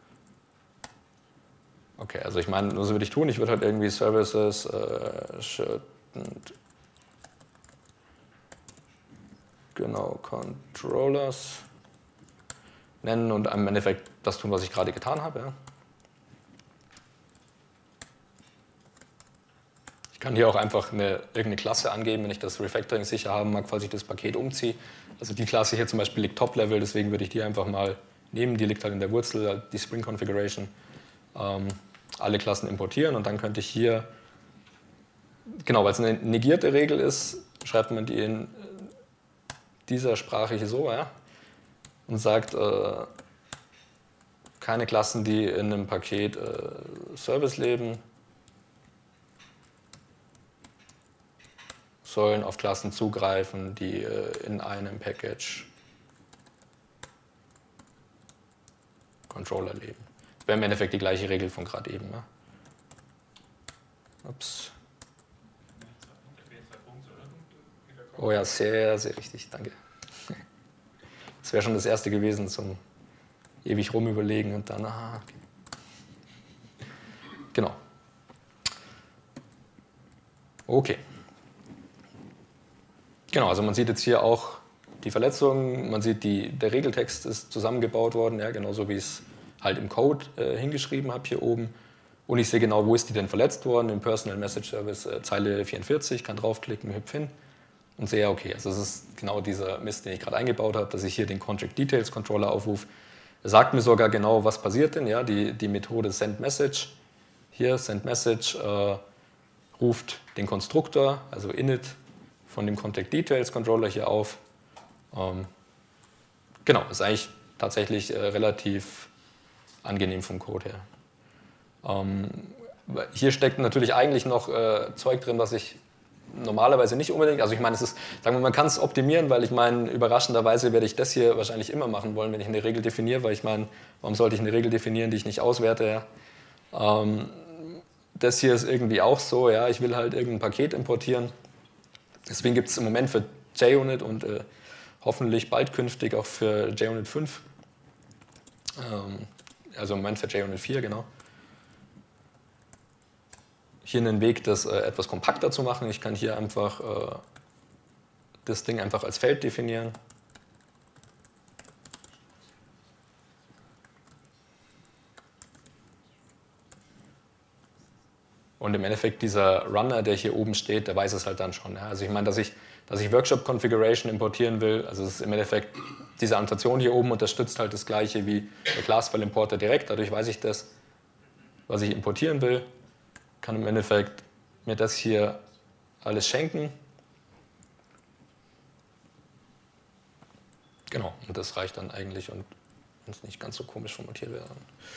Okay, also ich meine, was würde ich tun? Ich würde halt irgendwie Services, äh, shouldn't, genau, Controllers nennen und im Endeffekt das tun, was ich gerade getan habe. Ja. Ich kann hier auch einfach eine, irgendeine Klasse angeben, wenn ich das Refactoring sicher haben mag, falls ich das Paket umziehe. Also die Klasse hier zum Beispiel liegt Top-Level, deswegen würde ich die einfach mal nehmen. Die liegt halt in der Wurzel, die Spring Configuration. Ähm, alle Klassen importieren und dann könnte ich hier, genau, weil es eine negierte Regel ist, schreibt man die in dieser Sprache hier so, ja, und sagt, äh, keine Klassen, die in einem Paket äh, Service leben, sollen auf Klassen zugreifen, die äh, in einem Package Controller leben. Das wäre im Endeffekt die gleiche Regel von gerade eben. Ja. Ups. Oh ja, sehr, sehr richtig, danke. Das wäre schon das erste gewesen zum ewig rumüberlegen und dann, aha, okay. Genau. Okay. Genau, also man sieht jetzt hier auch die Verletzung, man sieht, die, der Regeltext ist zusammengebaut worden, ja, genauso wie ich es halt im Code äh, hingeschrieben habe hier oben. Und ich sehe genau, wo ist die denn verletzt worden, im Personal Message Service äh, Zeile vierundvierzig, kann draufklicken, hüpf hin und sehe, okay, also das ist genau dieser Mist, den ich gerade eingebaut habe, dass ich hier den Contract Details Controller aufrufe. Er sagt mir sogar genau, was passiert denn, ja, die, die Methode Send Message, hier Send Message, äh, ruft den Konstruktor, also init von dem Contract Details Controller hier auf. Ähm, genau, ist eigentlich tatsächlich äh, relativ angenehm vom Code her. Ähm, hier steckt natürlich eigentlich noch äh, Zeug drin, was ich normalerweise nicht unbedingt, also ich meine, es ist, sagen wir, man kann es optimieren, weil ich meine, überraschenderweise werde ich das hier wahrscheinlich immer machen wollen, wenn ich eine Regel definiere, weil ich meine, warum sollte ich eine Regel definieren, die ich nicht auswerte? Ja? Ähm, das hier ist irgendwie auch so, ja, ich will halt irgendein Paket importieren, deswegen gibt es im Moment für JUnit und äh, hoffentlich bald künftig auch für JUnit fünf, ähm, also im Moment für JUnit vier, genau, hier einen Weg, das äh, etwas kompakter zu machen. Ich kann hier einfach äh, das Ding einfach als Feld definieren. Und im Endeffekt dieser Runner, der hier oben steht, der weiß es halt dann schon. Ja. Also ich meine, dass ich, dass ich Workshop Configuration importieren will, also es ist im Endeffekt, diese Annotation hier oben unterstützt halt das gleiche wie der Classfile Importer direkt. Dadurch weiß ich das, was ich importieren will. Kann im Endeffekt mir das hier alles schenken. Genau, und das reicht dann eigentlich, und wenn es nicht ganz so komisch formatiert wäre.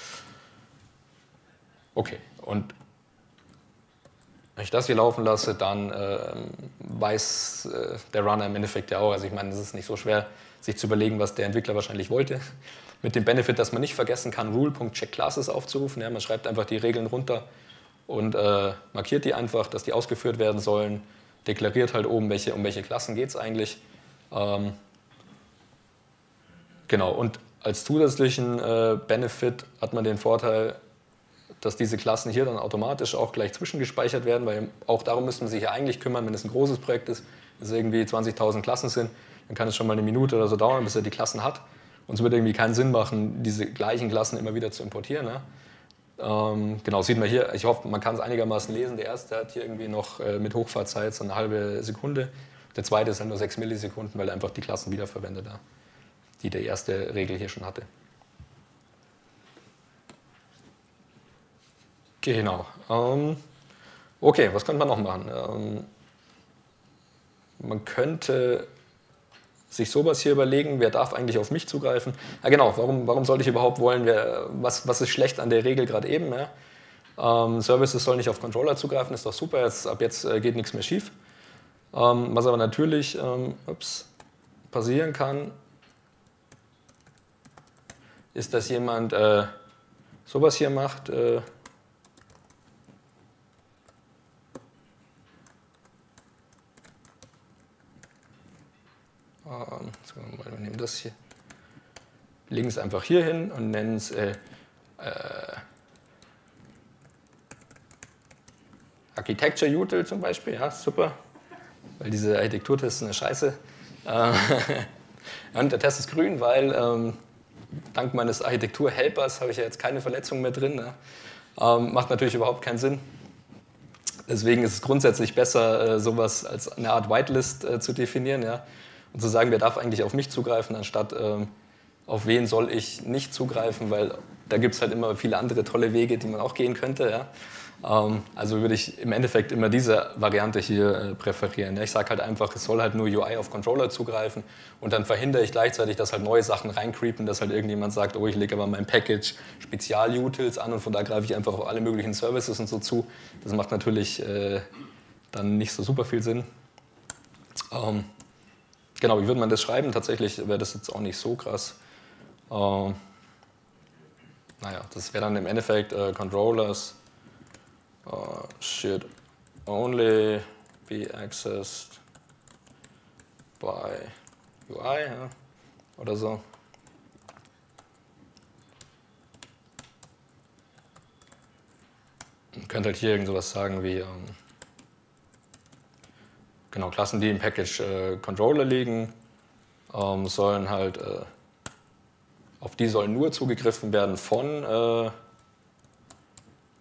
Okay, und wenn ich das hier laufen lasse, dann äh, weiß äh, der Runner im Endeffekt ja auch, also ich meine, es ist nicht so schwer, sich zu überlegen, was der Entwickler wahrscheinlich wollte. Mit dem Benefit, dass man nicht vergessen kann, rule.checkClasses aufzurufen. Ja, man schreibt einfach die Regeln runter und äh, markiert die einfach, dass die ausgeführt werden sollen, deklariert halt oben, welche, um welche Klassen geht es eigentlich. Ähm, genau, und als zusätzlichen äh, Benefit hat man den Vorteil, dass diese Klassen hier dann automatisch auch gleich zwischengespeichert werden, weil auch darum müsste man sich ja eigentlich kümmern, wenn es ein großes Projekt ist, dass es irgendwie zwanzigtausend Klassen sind, dann kann es schon mal eine Minute oder so dauern, bis er die Klassen hat. Und es würde irgendwie keinen Sinn machen, diese gleichen Klassen immer wieder zu importieren. Ne? Ähm, genau, sieht man hier, ich hoffe, man kann es einigermaßen lesen. Der erste hat hier irgendwie noch äh, mit Hochfahrzeit so eine halbe Sekunde. Der zweite ist halt nur sechs Millisekunden, weil er einfach die Klassen wiederverwendet, ja, die der erste Regel hier schon hatte. Genau. Ähm, okay, was könnte man noch machen? Ähm, man könnte sich sowas hier überlegen, wer darf eigentlich auf mich zugreifen? Ja genau, warum, warum sollte ich überhaupt wollen, wer, was, was ist schlecht an der Regel gerade eben? Ja? Ähm, Services sollen nicht auf Controller zugreifen, ist doch super, jetzt, ab jetzt äh, geht nichts mehr schief. Ähm, was aber natürlich ähm, ups, passieren kann, ist, dass jemand äh, sowas hier macht, äh, wir nehmen das hier, legen es einfach hier hin und nennen es äh, äh, Architecture Util zum Beispiel, ja, super, weil diese Architekturtests eine Scheiße. Äh, und der Test ist grün, weil ähm, dank meines Architektur-Helpers habe ich ja jetzt keine Verletzungen mehr drin. Ne? Ähm, macht natürlich überhaupt keinen Sinn. Deswegen ist es grundsätzlich besser, äh, sowas als eine Art Whitelist äh, zu definieren, ja? Und zu sagen, wer darf eigentlich auf mich zugreifen, anstatt ähm, auf wen soll ich nicht zugreifen, weil da gibt es halt immer viele andere tolle Wege, die man auch gehen könnte. Ja? Ähm, also würde ich im Endeffekt immer diese Variante hier äh, präferieren. Ja? Ich sage halt einfach, es soll halt nur U I auf Controller zugreifen und dann verhindere ich gleichzeitig, dass halt neue Sachen reincreepen, dass halt irgendjemand sagt, oh, ich lege aber mein Package Spezial-Utils an und von da greife ich einfach auf alle möglichen Services und so zu. Das macht natürlich äh, dann nicht so super viel Sinn. Ähm, Genau, wie würde man das schreiben? Tatsächlich wäre das jetzt auch nicht so krass. Ähm, naja, das wäre dann im Endeffekt äh, Controllers uh, should only be accessed by U I, ja, oder so. Man könnte halt hier irgend sowas sagen wie ähm, genau, Klassen, die im Package äh, Controller liegen, ähm, sollen halt, äh, auf die soll nur zugegriffen werden von, äh,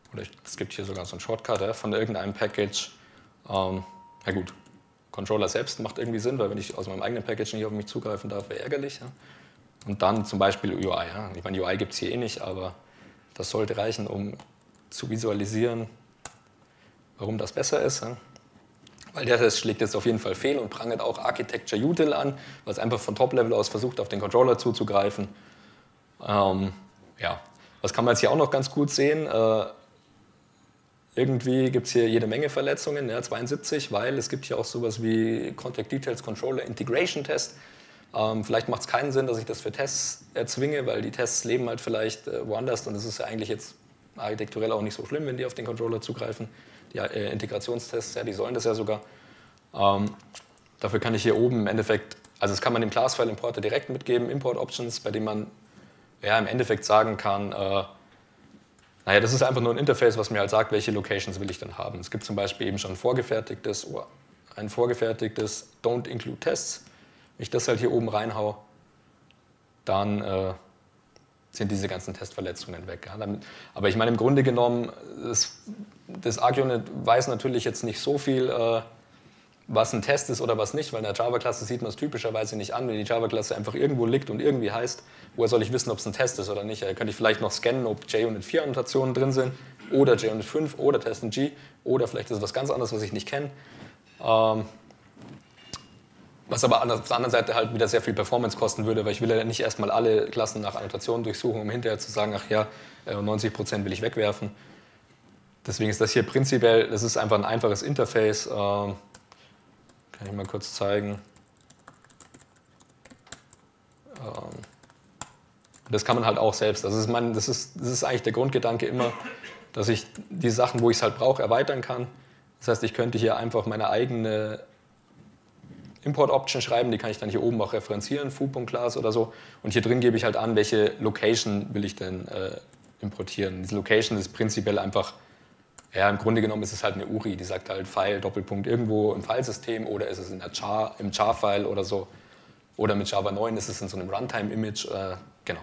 oder es gibt hier sogar so einen Shortcut ja, von irgendeinem Package. Ähm, ja gut, Controller selbst macht irgendwie Sinn, weil wenn ich aus meinem eigenen Package nicht auf mich zugreifen darf, wäre ärgerlich. Ja. Und dann zum Beispiel U I. Ja. Ich meine, U I gibt es hier eh nicht, aber das sollte reichen, um zu visualisieren, warum das besser ist. Ja. Weil der Test schlägt jetzt auf jeden Fall fehl und prangert auch Architecture Util an, was einfach von Top-Level aus versucht, auf den Controller zuzugreifen. Ähm, ja, das kann man jetzt hier auch noch ganz gut sehen. Äh, irgendwie gibt es hier jede Menge Verletzungen, ja, zweiundsiebzig, weil es gibt hier auch sowas wie Contact Details Controller Integration Test. Ähm, vielleicht macht es keinen Sinn, dass ich das für Tests erzwinge, weil die Tests leben halt vielleicht äh, woanders und es ist ja eigentlich jetzt architekturell auch nicht so schlimm, wenn die auf den Controller zugreifen. Die äh, Integrationstests, ja, die sollen das ja sogar. Ähm, dafür kann ich hier oben im Endeffekt, also das kann man dem Class-File-Importer direkt mitgeben, Import-Options, bei dem man ja, im Endeffekt sagen kann, äh, naja, das ist einfach nur ein Interface, was mir halt sagt, welche Locations will ich denn haben. Es gibt zum Beispiel eben schon vorgefertigtes, oh, ein vorgefertigtes Don't Include Tests. Wenn ich das halt hier oben reinhaue, dann äh, sind diese ganzen Testverletzungen weg. Ja. Damit, aber ich meine, im Grunde genommen, das, das ArcUnit weiß natürlich jetzt nicht so viel, äh, was ein Test ist oder was nicht, weil in der Java-Klasse sieht man es typischerweise nicht an, wenn die Java-Klasse einfach irgendwo liegt und irgendwie heißt, woher soll ich wissen, ob es ein Test ist oder nicht. Da könnte ich vielleicht noch scannen, ob J Unit vier Annotationen drin sind oder J Unit fünf oder Test in G oder vielleicht ist es was ganz anderes, was ich nicht kenne. Ähm, was aber auf der anderen Seite halt wieder sehr viel Performance kosten würde, weil ich will ja nicht erstmal alle Klassen nach Annotationen durchsuchen, um hinterher zu sagen, ach ja, neunzig Prozent will ich wegwerfen. Deswegen ist das hier prinzipiell, das ist einfach ein einfaches Interface. Ähm, Kann ich mal kurz zeigen. Das kann man halt auch selbst. Also das, ist mein, das, ist, das ist eigentlich der Grundgedanke immer, dass ich die Sachen, wo ich es halt brauche, erweitern kann. Das heißt, ich könnte hier einfach meine eigene Import-Option schreiben, die kann ich dann hier oben auch referenzieren, foo.class oder so. Und hier drin gebe ich halt an, welche Location will ich denn äh, importieren. Diese Location ist prinzipiell einfach, ja, im Grunde genommen ist es halt eine U R I, die sagt halt File, Doppelpunkt irgendwo im Filesystem oder ist es in der Char, im Char-File oder so. Oder mit Java neun ist es in so einem Runtime-Image, äh, genau.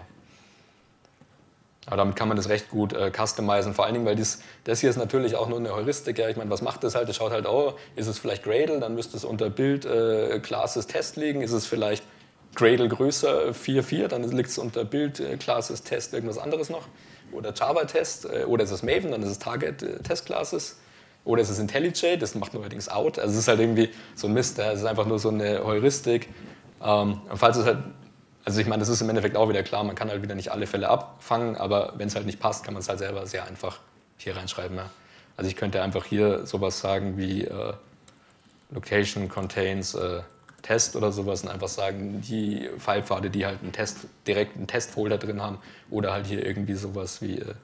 Aber damit kann man das recht gut äh, customizen, vor allen Dingen, weil dies, das hier ist natürlich auch nur eine Heuristik. Ja. Ich meine, was macht das halt? Es schaut halt, oh, ist es vielleicht Gradle, dann müsste es unter Bild äh, Classes Test liegen. Ist es vielleicht Gradle größer vier Punkt vier, dann liegt es unter Bild äh, Classes Test irgendwas anderes noch. Oder Java-Test, äh, oder ist es Maven, dann ist es Target äh, Test Classes. Oder ist es IntelliJ, das macht neuerdings Out. Also es ist halt irgendwie so ein Mist, ja. Es ist einfach nur so eine Heuristik. Ähm, falls es halt Also ich meine, das ist im Endeffekt auch wieder klar, man kann halt wieder nicht alle Fälle abfangen, aber wenn es halt nicht passt, kann man es halt selber sehr einfach hier reinschreiben. Ja. Also ich könnte einfach hier sowas sagen wie äh, Location contains äh, Test oder sowas und einfach sagen, die Filepfade, die halt einen Test, direkt einen Testfolder drin haben oder halt hier irgendwie sowas wie, äh,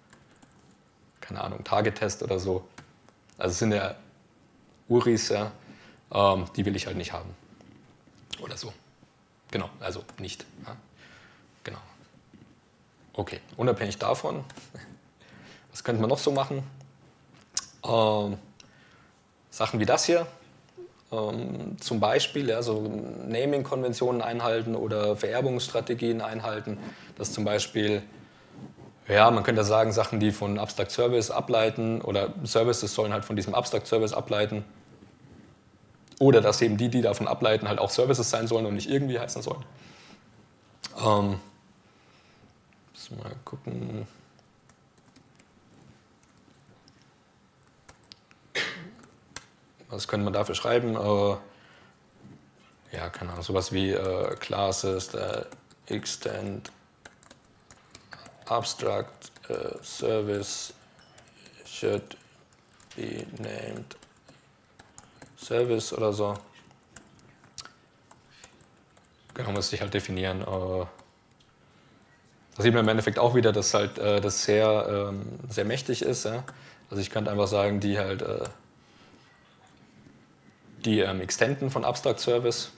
keine Ahnung, Target-Test oder so. Also es sind ja U R Is, ja, ähm, die will ich halt nicht haben. Oder so. Genau, also nicht. Ja. Genau. Okay, unabhängig davon, was könnte man noch so machen? Ähm, Sachen wie das hier, ähm, zum Beispiel ja, so Naming-Konventionen einhalten oder Vererbungsstrategien einhalten, dass zum Beispiel, ja, man könnte sagen, Sachen, die von Abstract Service ableiten oder Services sollen halt von diesem Abstract Service ableiten. Oder dass eben die, die davon ableiten, halt auch Services sein sollen und nicht irgendwie heißen sollen. Ähm, mal gucken. Was könnte man dafür schreiben? Äh, ja, keine Ahnung, sowas wie äh, Classes, der Extend Abstract uh, Service should be named Service oder so. Genau, muss ich halt definieren. Da sieht man im Endeffekt auch wieder, dass halt äh, das sehr, ähm, sehr mächtig ist. Ja? Also ich könnte einfach sagen, die halt äh, die ähm, Extenden von Abstract Service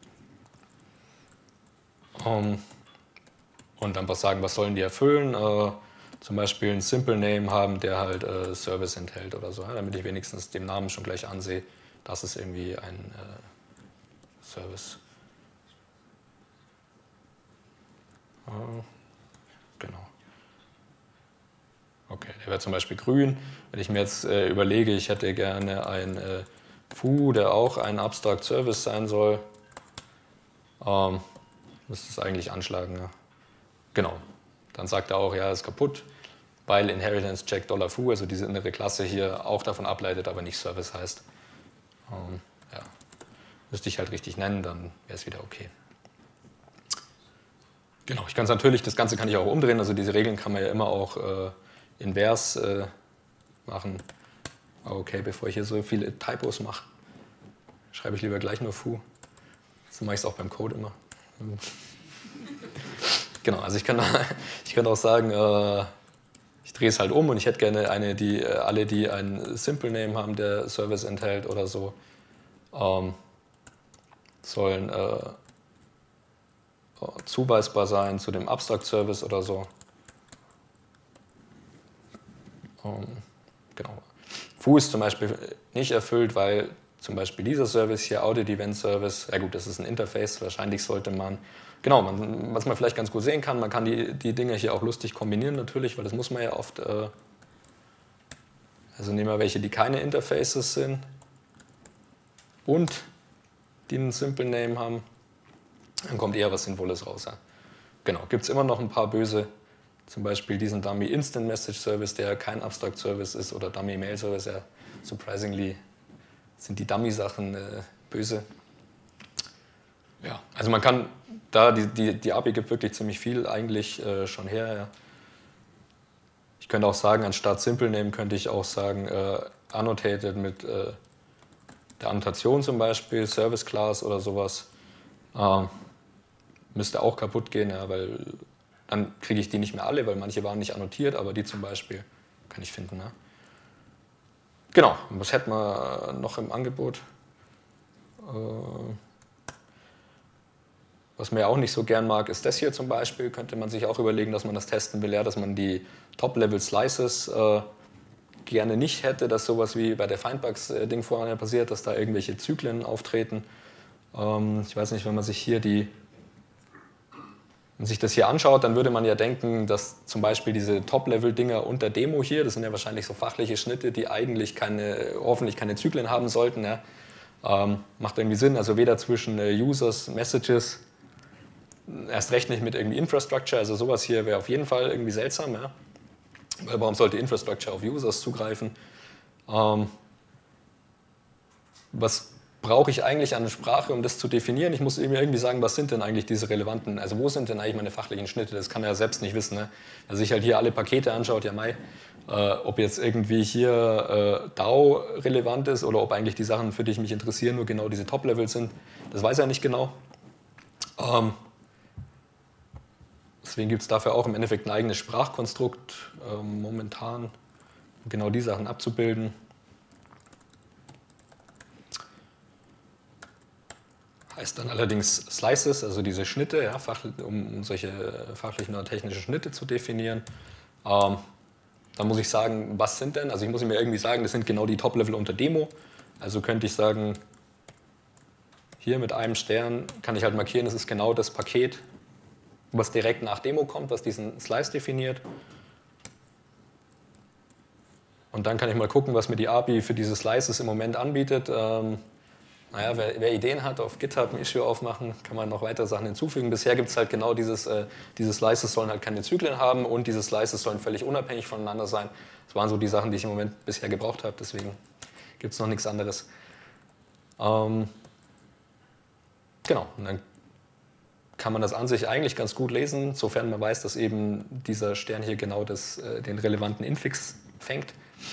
um, und einfach sagen, was sollen die erfüllen. Äh, zum Beispiel einen Simple Name haben, der halt äh, Service enthält oder so, ja? Damit ich wenigstens dem Namen schon gleich ansehe, dass es irgendwie ein äh, Service. Äh, genau. Okay, der wäre zum Beispiel grün. Wenn ich mir jetzt äh, überlege, ich hätte gerne ein äh, Foo, der auch ein Abstract Service sein soll, ähm, müsste es eigentlich anschlagen. Ja. Genau, dann sagt er auch, ja, ist kaputt, weil Inheritance Check $Foo, also diese innere Klasse hier, auch davon ableitet, aber nicht Service heißt. Ähm, ja. Müsste ich halt richtig nennen, dann wäre es wieder okay. Genau, ich kann es natürlich, das Ganze kann ich auch umdrehen, also diese Regeln kann man ja immer auch äh, invers äh, machen. Okay, bevor ich hier so viele Typos mache, schreibe ich lieber gleich nur Foo. So mache ich es auch beim Code immer. Genau, also ich kann, ich kann auch sagen, äh, ich drehe es halt um und ich hätte gerne eine, die äh, alle, die einen Simple Name haben, der Service enthält oder so, ähm, sollen äh, zuweisbar sein zu dem Abstract Service oder so. Um, genau. Foo ist zum Beispiel nicht erfüllt, weil zum Beispiel dieser Service hier, Audit Event Service, ja gut, das ist ein Interface, wahrscheinlich sollte man, genau, man, was man vielleicht ganz gut sehen kann, man kann die, die Dinge hier auch lustig kombinieren natürlich, weil das muss man ja oft, äh, also nehmen wir welche, die keine Interfaces sind und die einen Simple Name haben. Dann kommt eher was Sinnvolles raus. Ja. Genau, gibt es immer noch ein paar böse, zum Beispiel diesen Dummy Instant Message Service, der kein Abstract Service ist, oder Dummy Mail Service, ja, surprisingly sind die Dummy-Sachen äh, böse. Ja, also man kann, da die, die, die A P I gibt wirklich ziemlich viel eigentlich äh, schon her. Ja. Ich könnte auch sagen, anstatt Simple Name könnte ich auch sagen, äh, annotated mit äh, der Annotation zum Beispiel, Service Class oder sowas. Ähm, müsste auch kaputt gehen, ja, weil dann kriege ich die nicht mehr alle, weil manche waren nicht annotiert, aber die zum Beispiel kann ich finden. Ja. Genau, was hätten wir noch im Angebot? Äh, was man ja auch nicht so gern mag, ist das hier zum Beispiel. Könnte man sich auch überlegen, dass man das testen will, ja, dass man die Top-Level-Slices äh, gerne nicht hätte, dass sowas wie bei der Findbugs-Ding vorher passiert, dass da irgendwelche Zyklen auftreten. Ähm, ich weiß nicht, wenn man sich hier die Wenn man sich das hier anschaut, dann würde man ja denken, dass zum Beispiel diese Top-Level-Dinger unter Demo hier, das sind ja wahrscheinlich so fachliche Schnitte, die eigentlich keine, hoffentlich keine Zyklen haben sollten. Ja. Ähm, macht irgendwie Sinn, also weder zwischen äh, Users, Messages, erst recht nicht mit irgendwie Infrastructure, also sowas hier wäre auf jeden Fall irgendwie seltsam. Ja. Weil warum sollte Infrastructure auf Users zugreifen? Ähm, was brauche ich eigentlich eine Sprache, um das zu definieren? Ich muss mir irgendwie sagen, was sind denn eigentlich diese relevanten, also wo sind denn eigentlich meine fachlichen Schnitte? Das kann man ja selbst nicht wissen. Ne? Wer sich halt hier alle Pakete anschaut, ja mei, äh, ob jetzt irgendwie hier äh, D A O relevant ist oder ob eigentlich die Sachen, für die ich mich interessiere, nur genau diese Top-Level sind, das weiß er nicht genau. Ähm, deswegen gibt es dafür auch im Endeffekt ein eigenes Sprachkonstrukt äh, momentan, um genau die Sachen abzubilden. Heißt dann allerdings Slices, also diese Schnitte, ja, um solche fachlichen oder technischen Schnitte zu definieren. Ähm, dann muss ich sagen, was sind denn? Also ich muss mir irgendwie sagen, das sind genau die Top-Level unter Demo. Also könnte ich sagen, hier mit einem Stern kann ich halt markieren, das ist genau das Paket, was direkt nach Demo kommt, was diesen Slice definiert. Und dann kann ich mal gucken, was mir die A P I für diese Slices im Moment anbietet. Ähm, Naja, wer, wer Ideen hat, auf GitHub ein Issue aufmachen, kann man noch weitere Sachen hinzufügen. Bisher gibt es halt genau dieses, äh, diese Slices sollen halt keine Zyklen haben und diese Slices sollen völlig unabhängig voneinander sein. Das waren so die Sachen, die ich im Moment bisher gebraucht habe, deswegen gibt es noch nichts anderes. Ähm, genau, und dann kann man das an sich eigentlich ganz gut lesen, sofern man weiß, dass eben dieser Stern hier genau das, äh, den relevanten Infix fängt.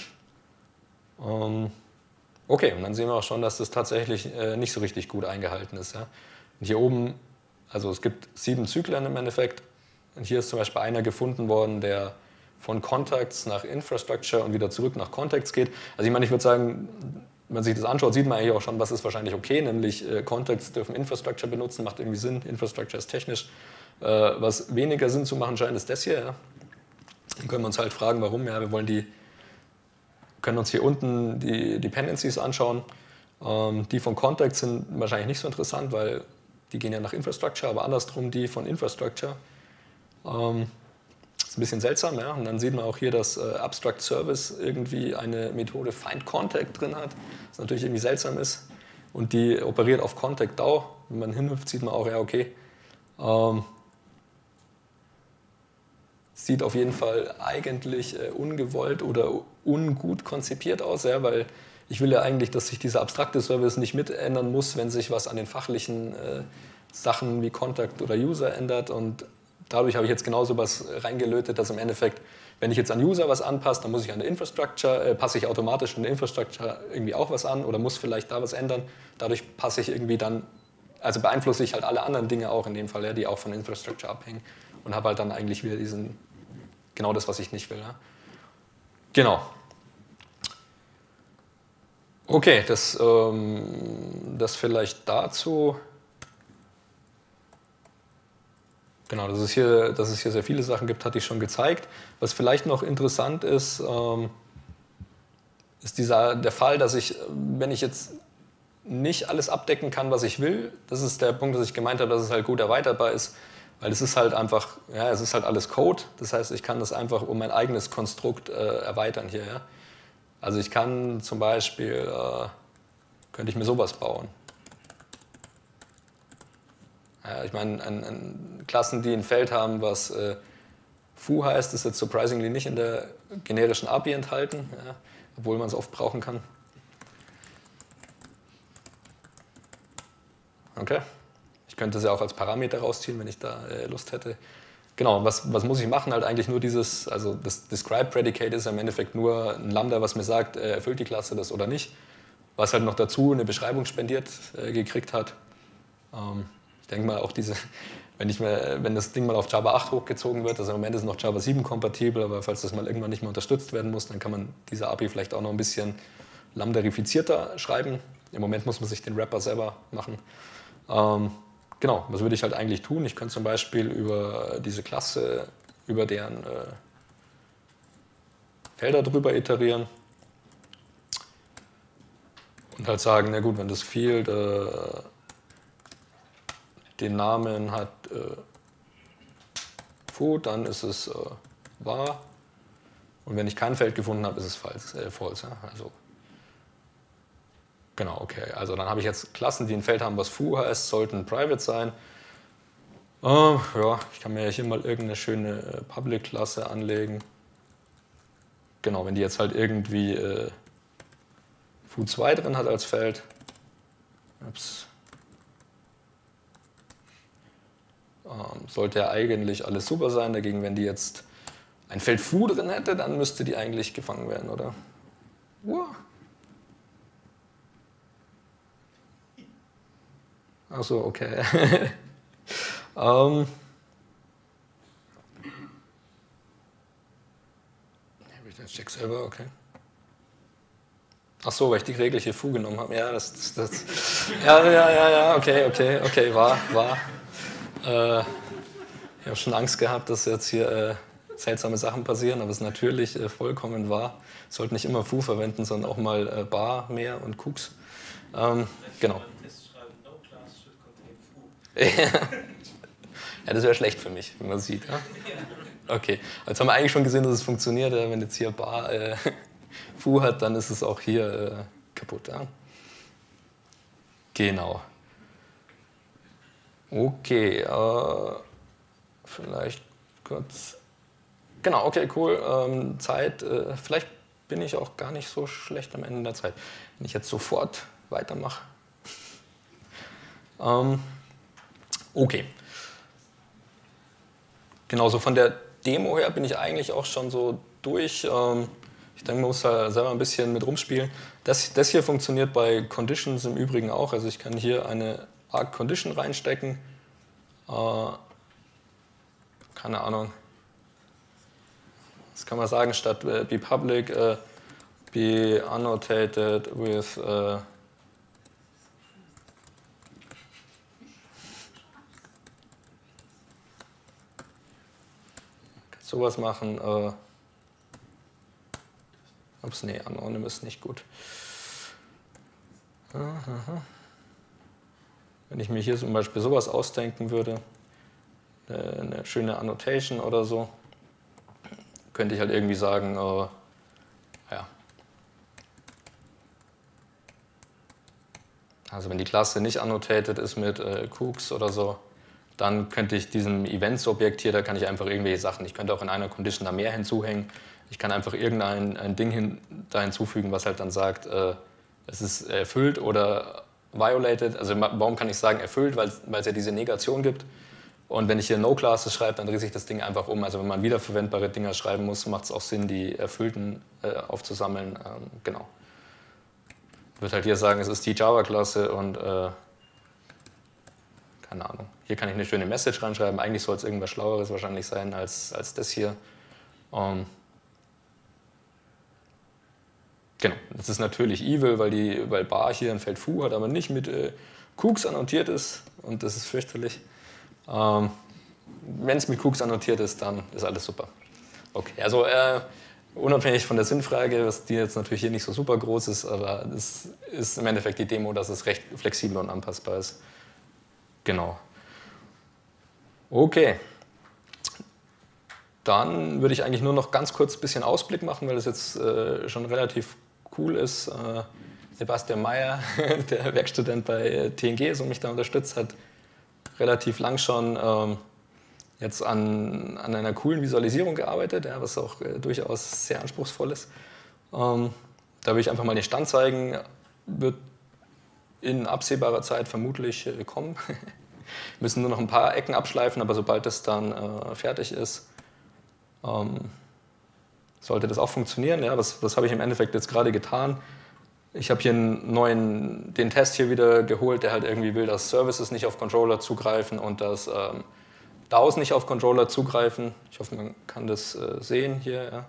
Ähm, Okay, und dann sehen wir auch schon, dass das tatsächlich äh, nicht so richtig gut eingehalten ist. Ja? Und hier oben, also es gibt sieben Zyklen im Endeffekt. Und hier ist zum Beispiel einer gefunden worden, der von Contacts nach Infrastructure und wieder zurück nach Contacts geht. Also ich meine, ich würde sagen, wenn man sich das anschaut, sieht man eigentlich auch schon, was ist wahrscheinlich okay, nämlich äh, Contacts dürfen Infrastructure benutzen, macht irgendwie Sinn, Infrastructure ist technisch. Äh, was weniger Sinn zu machen scheint, ist das hier. Ja? Dann können wir uns halt fragen, warum. Ja, wir wollen die können uns hier unten die Dependencies anschauen. Ähm, die von Contacts sind wahrscheinlich nicht so interessant, weil die gehen ja nach Infrastructure, aber andersrum die von Infrastructure ähm, ist ein bisschen seltsam, ja. Und dann sieht man auch hier, dass äh, Abstract Service irgendwie eine Methode Find Contact drin hat, was natürlich irgendwie seltsam ist. Und die operiert auf Contact D A O. Wenn man hinhüpft, sieht man auch, ja, okay. Ähm, sieht auf jeden Fall eigentlich äh, ungewollt oder ungut konzipiert aus, ja, weil ich will ja eigentlich, dass sich dieser abstrakte Service nicht mitändern muss, wenn sich was an den fachlichen äh, Sachen wie Contact oder User ändert. Und dadurch habe ich jetzt genauso was reingelötet, dass im Endeffekt, wenn ich jetzt an User was anpasse, dann muss ich an der Infrastructure, äh, passe ich automatisch an der Infrastructure irgendwie auch was an oder muss vielleicht da was ändern. Dadurch passe ich irgendwie dann, also beeinflusse ich halt alle anderen Dinge auch in dem Fall, ja, die auch von Infrastructure abhängen und habe halt dann eigentlich wieder diesen, genau das, was ich nicht will. Ja. Genau. Okay, das, ähm, das vielleicht dazu. Genau, dass es, hier, dass es hier sehr viele Sachen gibt, hatte ich schon gezeigt. Was vielleicht noch interessant ist, ähm, ist dieser, der Fall, dass ich, wenn ich jetzt nicht alles abdecken kann, was ich will, das ist der Punkt, dass ich gemeint habe, dass es halt gut erweiterbar ist, weil es ist halt einfach, ja, es ist halt alles Code, das heißt, ich kann das einfach um mein eigenes Konstrukt äh, erweitern hier. Ja? Also ich kann zum Beispiel, äh, könnte ich mir sowas bauen. Ja, ich meine, an, an Klassen, die ein Feld haben, was äh, foo heißt, ist jetzt surprisingly nicht in der generischen A P I enthalten, ja, obwohl man es oft brauchen kann. Okay. Ich könnte es ja auch als Parameter rausziehen, wenn ich da äh, Lust hätte. Genau, was, was muss ich machen? Halt eigentlich nur dieses, also das Describe Predicate ist ja im Endeffekt nur ein Lambda, was mir sagt, äh, erfüllt die Klasse das oder nicht. Was halt noch dazu eine Beschreibung spendiert äh, gekriegt hat. Ähm, ich denke mal auch diese, wenn, ich mir, wenn das Ding mal auf Java acht hochgezogen wird, also im Moment ist noch Java sieben kompatibel, aber falls das mal irgendwann nicht mehr unterstützt werden muss, dann kann man diese A P I vielleicht auch noch ein bisschen lambdarifizierter schreiben. Im Moment muss man sich den Wrapper selber machen. Ähm, Genau, was würde ich halt eigentlich tun? Ich könnte zum Beispiel über diese Klasse, über deren äh, Felder drüber iterieren und halt sagen, na gut, wenn das Field äh, den Namen hat äh, foo, dann ist es äh, wahr und wenn ich kein Feld gefunden habe, ist es false. Äh, false ja? Also, genau, okay. Also dann habe ich jetzt Klassen, die ein Feld haben, was foo heißt, sollten private sein. Uh, ja, ich kann mir hier mal irgendeine schöne äh, Public-Klasse anlegen. Genau, wenn die jetzt halt irgendwie äh, foo zwei drin hat als Feld. Ups. Ähm, sollte ja eigentlich alles super sein. Dagegen, wenn die jetzt ein Feld foo drin hätte, dann müsste die eigentlich gefangen werden, oder? Wow. Achso, okay. ähm. Ich check selber, okay. Achso, weil ich die regliche foo genommen habe. Ja, das, das, das. Ja, ja, ja, ja, okay, okay, okay, war, war. Äh, ich habe schon Angst gehabt, dass jetzt hier äh, seltsame Sachen passieren, aber es ist natürlich äh, vollkommen wahr. Ich sollte nicht immer foo verwenden, sondern auch mal äh, bar, mehr und cooks. Ähm, genau. Ja, das wäre schlecht für mich, wenn man sieht. Ja? Okay, jetzt haben wir eigentlich schon gesehen, dass es funktioniert. Wenn jetzt hier bar äh, foo hat, dann ist es auch hier äh, kaputt. Ja? Genau. Okay, äh, vielleicht kurz. Genau, okay, cool. Ähm, Zeit, äh, vielleicht bin ich auch gar nicht so schlecht am Ende der Zeit, wenn ich jetzt sofort weitermache. Ähm, okay. Genau, so von der Demo her bin ich eigentlich auch schon so durch. Ähm, ich denke, man muss da selber ein bisschen mit rumspielen. Das, das hier funktioniert bei Conditions im Übrigen auch. Also ich kann hier eine Arc Condition reinstecken. Äh, keine Ahnung. Was kann man sagen statt äh, be public, äh, be annotated with äh, sowas machen. Äh, ups, nee, Anonymous ist nicht gut. Aha. Wenn ich mir hier zum Beispiel sowas ausdenken würde, eine schöne Annotation oder so. könnte ich halt irgendwie sagen, äh, ja. Also wenn die Klasse nicht annotated ist mit äh, Cooks oder so, dann könnte ich diesem Events-Objekt hier, da kann ich einfach irgendwelche Sachen, ich könnte auch in einer Condition da mehr hinzuhängen. Ich kann einfach irgendein ein Ding hin, da hinzufügen, was halt dann sagt, äh, es ist erfüllt oder violated. Also warum kann ich sagen erfüllt? Weil es ja diese Negation gibt. Und wenn ich hier No-Classes schreibe, dann drehe ich das Ding einfach um. Also wenn man wiederverwendbare Dinger schreiben muss, macht es auch Sinn, die erfüllten äh, aufzusammeln. Ähm, genau. Ich würde halt hier sagen, es ist die Java-Klasse und äh, keine Ahnung. Hier kann ich eine schöne Message reinschreiben. Eigentlich soll es irgendwas Schlaueres wahrscheinlich sein als, als das hier. Ähm, genau, das ist natürlich evil, weil, die, weil bar hier ein Feld foo hat, aber nicht mit äh, Cooks annotiert ist. Und das ist fürchterlich. Ähm, wenn es mit Cooks annotiert ist, dann ist alles super. Okay, also äh, unabhängig von der Sinnfrage, was die jetzt natürlich hier nicht so super groß ist, aber das ist im Endeffekt die Demo, dass es recht flexibel und anpassbar ist. Genau. Okay. Dann würde ich eigentlich nur noch ganz kurz ein bisschen Ausblick machen, weil das jetzt äh, schon relativ cool ist. Äh, Sebastian Meyer, der Werkstudent bei T N G, so mich da unterstützt hat, relativ lang schon ähm, jetzt an, an einer coolen Visualisierung gearbeitet, ja, was auch äh, durchaus sehr anspruchsvoll ist. Ähm, da will ich einfach mal den Stand zeigen, wird in absehbarer Zeit vermutlich äh, kommen. Wir müssen nur noch ein paar Ecken abschleifen, aber sobald das dann äh, fertig ist, ähm, sollte das auch funktionieren. Ja, was, was habe ich im Endeffekt jetzt gerade getan? Ich habe hier einen neuen, den Test hier wieder geholt, der halt irgendwie will, dass Services nicht auf Controller zugreifen und dass ähm, D A Os nicht auf Controller zugreifen. Ich hoffe, man kann das äh, sehen hier. Ja.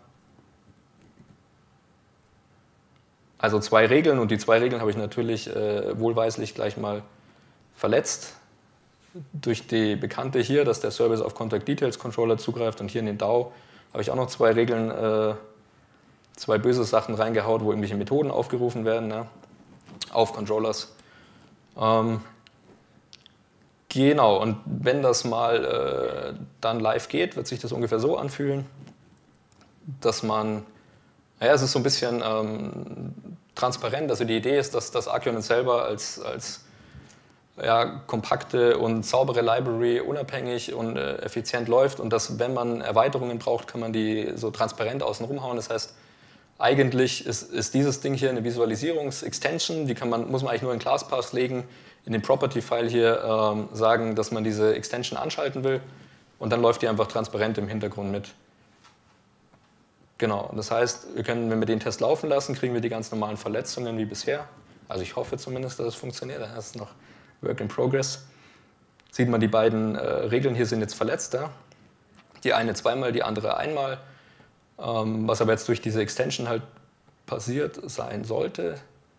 Also zwei Regeln und die zwei Regeln habe ich natürlich äh, wohlweislich gleich mal verletzt. Durch die bekannte hier, dass der Service auf Contact Details Controller zugreift und hier in den D A O habe ich auch noch zwei Regeln, äh, zwei böse Sachen reingehaut, wo irgendwelche Methoden aufgerufen werden, ne, auf Controllers. Ähm, genau, und wenn das mal äh, dann live geht, wird sich das ungefähr so anfühlen, dass man, naja, es ist so ein bisschen ähm, transparent, also die Idee ist, dass das Argument selber als, als ja, kompakte und saubere Library unabhängig und äh, effizient läuft und dass, wenn man Erweiterungen braucht, kann man die so transparent außen rumhauen. Das heißt, eigentlich ist, ist dieses Ding hier eine Visualisierungs-Extension, die kann man, muss man eigentlich nur in ClassPath legen, in den Property-File hier ähm, sagen, dass man diese Extension anschalten will und dann läuft die einfach transparent im Hintergrund mit. Genau, das heißt, wir können, wenn wir den Test laufen lassen, kriegen wir die ganz normalen Verletzungen wie bisher. Also ich hoffe zumindest, dass es funktioniert, da ist es noch Work in Progress. Sieht man, die beiden äh, Regeln hier sind jetzt verletzt. Ja? Die eine zweimal, die andere einmal. Ähm, was aber jetzt durch diese Extension halt passiert sein sollte,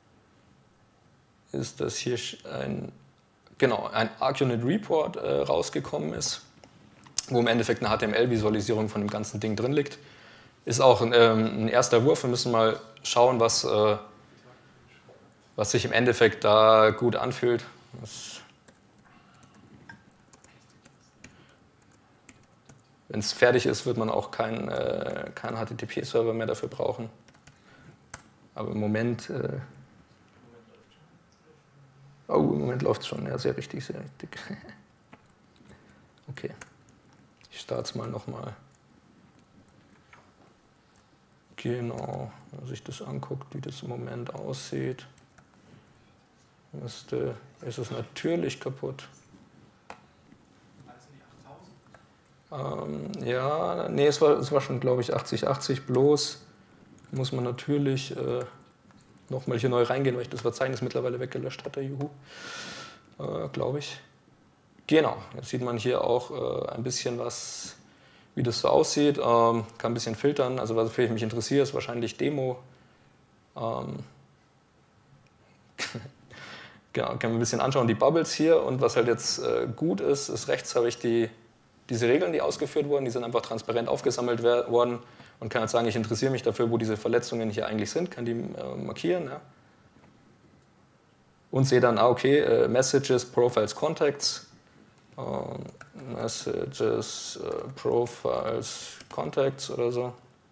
ist, dass hier ein, genau, ein Arcunit Report äh, rausgekommen ist, wo im Endeffekt eine H T M L-Visualisierung von dem ganzen Ding drin liegt. Ist auch ein, ähm, ein erster Wurf. Wir müssen mal schauen, was, äh, was sich im Endeffekt da gut anfühlt. Wenn es fertig ist, wird man auch keinen äh, kein H T T P-Server mehr dafür brauchen. Aber im Moment... Äh oh, im Moment läuft es schon. Ja, sehr richtig, sehr richtig. Okay. Ich starte es mal nochmal. Genau, wenn man sich das anguckt, wie das im Moment aussieht, ist, äh, ist es natürlich kaputt. Ähm, ja, nee, es war, es war schon, glaube ich, achtzig achtzig, bloß muss man natürlich äh, nochmal hier neu reingehen, weil ich das Verzeichnis mittlerweile weggelöscht hatte, juhu, äh, glaube ich. Genau, jetzt sieht man hier auch äh, ein bisschen was, wie das so aussieht, ähm, kann ein bisschen filtern, also was für mich interessiert, ist wahrscheinlich Demo. Ähm, genau, kann man ein bisschen anschauen, die Bubbles hier, und was halt jetzt äh, gut ist, ist rechts habe ich die, diese Regeln, die ausgeführt wurden, die sind einfach transparent aufgesammelt worden und kann halt sagen, ich interessiere mich dafür, wo diese Verletzungen hier eigentlich sind, kann die äh, markieren. Ja. Und sehe dann, ah, okay, äh, Messages, Profiles, Contacts, Uh, Messages, uh, Profiles, Contacts oder so.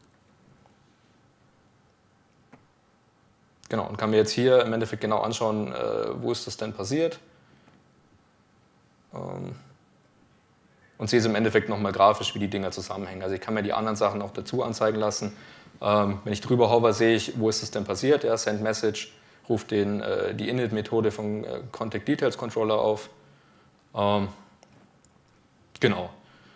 Genau, und kann mir jetzt hier im Endeffekt genau anschauen, äh, wo ist das denn passiert. Ähm, und sehe es im Endeffekt nochmal grafisch, wie die Dinger zusammenhängen. Also ich kann mir die anderen Sachen auch dazu anzeigen lassen. Ähm, wenn ich drüber hover, sehe ich, wo ist das denn passiert. Ja, Send Message ruft den, äh, die Init-Methode vom äh, Contact Details Controller auf. Ähm, genau.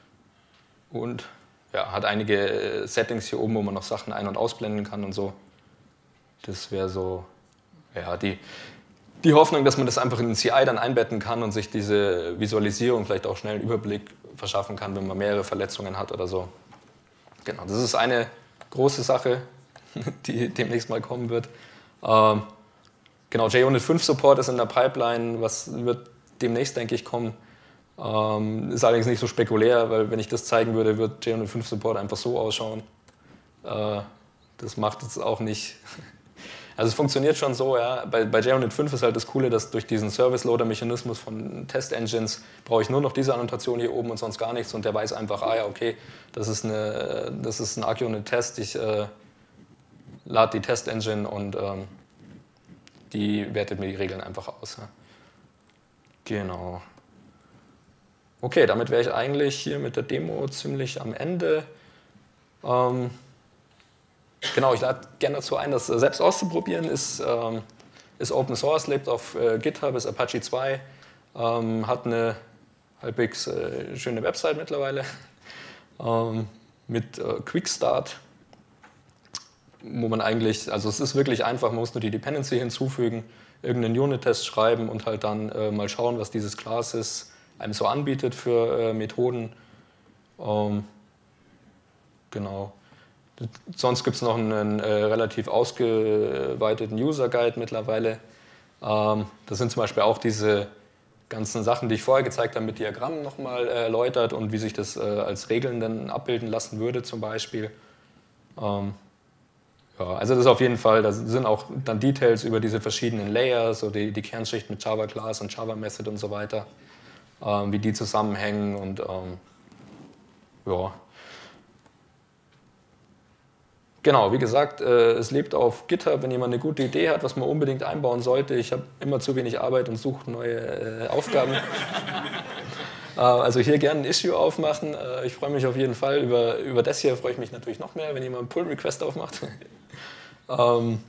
Und ja, hat einige Settings hier oben, wo man noch Sachen ein- und ausblenden kann und so. Das wäre so, ja, die, die Hoffnung, dass man das einfach in den C I dann einbetten kann und sich diese Visualisierung vielleicht auch schnell einen Überblick verschaffen kann, wenn man mehrere Verletzungen hat oder so. Genau, das ist eine große Sache, die demnächst mal kommen wird. Ähm, genau, J Unit fünf Support ist in der Pipeline, was wird demnächst, denke ich, kommen. Ähm, ist allerdings nicht so spekulär, weil wenn ich das zeigen würde, wird J Unit fünf Support einfach so ausschauen. Äh, das macht es auch nicht. Also es funktioniert schon so, ja. Bei, bei J Unit fünf ist halt das Coole, dass durch diesen Service-Loader-Mechanismus von Test-Engines brauche ich nur noch diese Annotation hier oben und sonst gar nichts und der weiß einfach, ah ja, okay, das ist, eine, das ist ein Arc Unit-Test, ich äh, lade die Test-Engine und ähm, die wertet mir die Regeln einfach aus. Ja. Genau. Okay, damit wäre ich eigentlich hier mit der Demo ziemlich am Ende. Ähm, genau, ich lade gerne dazu ein, das selbst auszuprobieren. Ist, ähm, ist Open Source, lebt auf äh, GitHub, ist Apache zwei, ähm, hat eine halbwegs äh, schöne Website mittlerweile ähm, mit äh, Quick Start, wo man eigentlich, also es ist wirklich einfach, man muss nur die Dependency hinzufügen, irgendeinen Unit-Test schreiben und halt dann äh, mal schauen, was dieses Class ist, einem so anbietet für äh, Methoden. Ähm, genau. Sonst gibt es noch einen äh, relativ ausgeweiteten User-Guide mittlerweile. Ähm, das sind zum Beispiel auch diese ganzen Sachen, die ich vorher gezeigt habe, mit Diagrammen nochmal äh, erläutert und wie sich das äh, als Regeln dann abbilden lassen würde zum Beispiel. Ähm, ja, also das ist auf jeden Fall, da sind auch dann Details über diese verschiedenen Layers, so die, die Kernschicht mit Java Class und Java Method und so weiter. Ähm, wie die zusammenhängen und ähm, ja. Genau, wie gesagt, äh, es lebt auf GitHub, wenn jemand eine gute Idee hat, was man unbedingt einbauen sollte. Ich habe immer zu wenig Arbeit und suche neue äh, Aufgaben. äh, also hier gerne ein Issue aufmachen. Äh, ich freue mich auf jeden Fall. Über, über das hier freue ich mich natürlich noch mehr, wenn jemand einen Pull-Request aufmacht. ähm,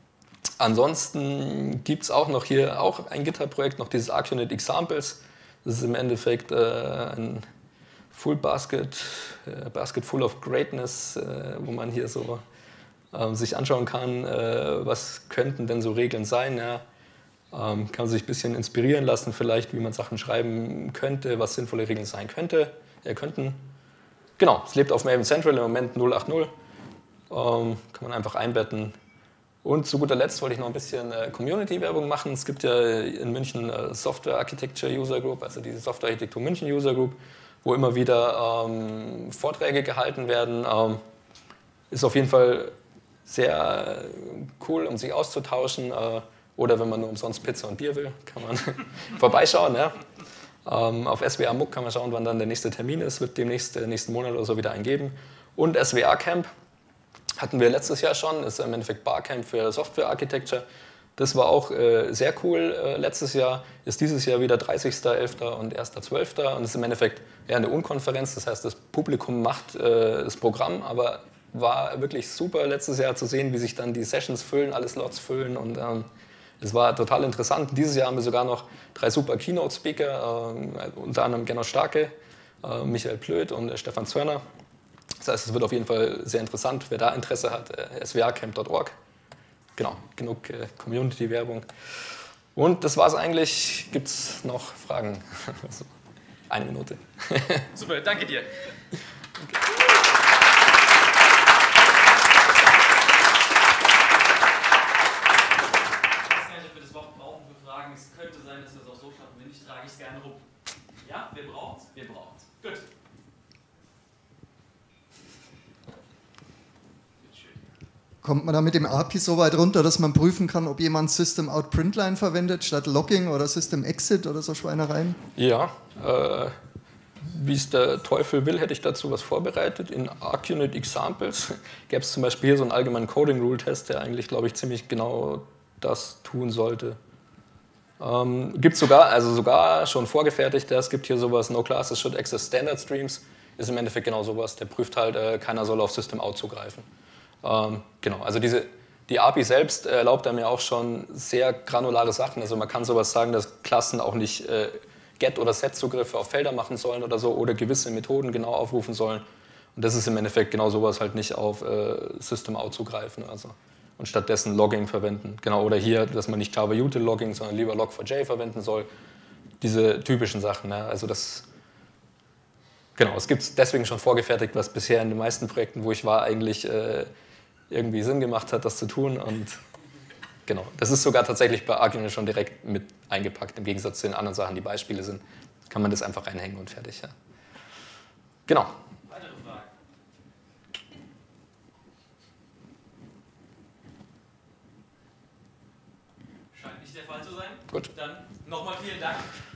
ansonsten gibt es auch noch hier auch ein GitHub-Projekt, noch dieses Arc Unit Examples. Das ist im Endeffekt äh, ein Full Basket, äh, Basket full of Greatness, äh, wo man hier so äh, sich anschauen kann, äh, was könnten denn so Regeln sein. Ja? Ähm, kann man sich ein bisschen inspirieren lassen, vielleicht, wie man Sachen schreiben könnte, was sinnvolle Regeln sein könnte, äh, könnten. Genau, es lebt auf Maven Central im Moment null acht null. Ähm, kann man einfach einbetten. Und zu guter Letzt wollte ich noch ein bisschen äh, Community-Werbung machen. Es gibt ja in München äh, Software Architecture User Group, also diese Software Architektur München User Group, wo immer wieder ähm, Vorträge gehalten werden. Ähm, ist auf jeden Fall sehr cool, um sich auszutauschen. Äh, oder wenn man nur umsonst Pizza und Bier will, kann man vorbeischauen. Ja. Ähm, auf S W A Muck kann man schauen, wann dann der nächste Termin ist. Wird demnächst äh, nächsten Monat oder so wieder eingeben. Und S W A Camp hatten wir letztes Jahr schon. Ist im Endeffekt Barcamp für Software Architecture. Das war auch äh, sehr cool äh, letztes Jahr. Ist dieses Jahr wieder dreißigster elfter und erster zwölfter Und ist im Endeffekt ja, eine Unkonferenz. Das heißt, das Publikum macht äh, das Programm, aber war wirklich super letztes Jahr zu sehen, wie sich dann die Sessions füllen, alle Slots füllen. Und ähm, es war total interessant. Dieses Jahr haben wir sogar noch drei super Keynote-Speaker, äh, unter anderem Gernot Starke, äh, Michael Plöth und äh, Stefan Zörner. Das heißt, es wird auf jeden Fall sehr interessant. Wer da Interesse hat, äh, s w a camp punkt org. Genau, genug äh, Community-Werbung. Und das war's eigentlich. Gibt es noch Fragen? Also, eine Minute. Super, danke dir. Okay. Es könnte sein, dass wir es auch so schaffen. Wenn nicht, trage ich es gerne rum. Ja, wir brauchen es? Wir brauchen es. Gut. Kommt man da mit dem A P I so weit runter, dass man prüfen kann, ob jemand System-Out-Printline verwendet statt Logging oder System-Exit oder so Schweinereien? Ja, äh, wie es der Teufel will, hätte ich dazu was vorbereitet. In ArcUnit Examples gäbe es zum Beispiel hier so einen allgemeinen Coding-Rule-Test, der eigentlich, glaube ich, ziemlich genau das tun sollte. Ähm, gibt es sogar, also sogar schon vorgefertigt, es gibt hier sowas, No Classes should access Standard Streams, ist im Endeffekt genau sowas, der prüft halt, äh, keiner soll auf System Out zugreifen. Ähm, genau, also diese, die A P I selbst erlaubt einem ja auch schon sehr granulare Sachen, also man kann sowas sagen, dass Klassen auch nicht äh, Get- oder Set-Zugriffe auf Felder machen sollen oder so, oder gewisse Methoden genau aufrufen sollen. Und das ist im Endeffekt genau sowas, halt nicht auf äh, System Out zugreifen. Also. Und stattdessen Logging verwenden. Genau, oder hier, dass man nicht Java Util Logging, sondern lieber log four j verwenden soll. Diese typischen Sachen. Ne? Also das, genau, es gibt deswegen schon vorgefertigt, was bisher in den meisten Projekten, wo ich war, eigentlich äh, irgendwie Sinn gemacht hat, das zu tun. Und genau, das ist sogar tatsächlich bei ArcUnit schon direkt mit eingepackt, im Gegensatz zu den anderen Sachen, die Beispiele sind. Kann man das einfach reinhängen und fertig. Ja. Genau. Weitere Fragen? Scheint nicht der Fall zu sein. Gut. Dann nochmal vielen Dank.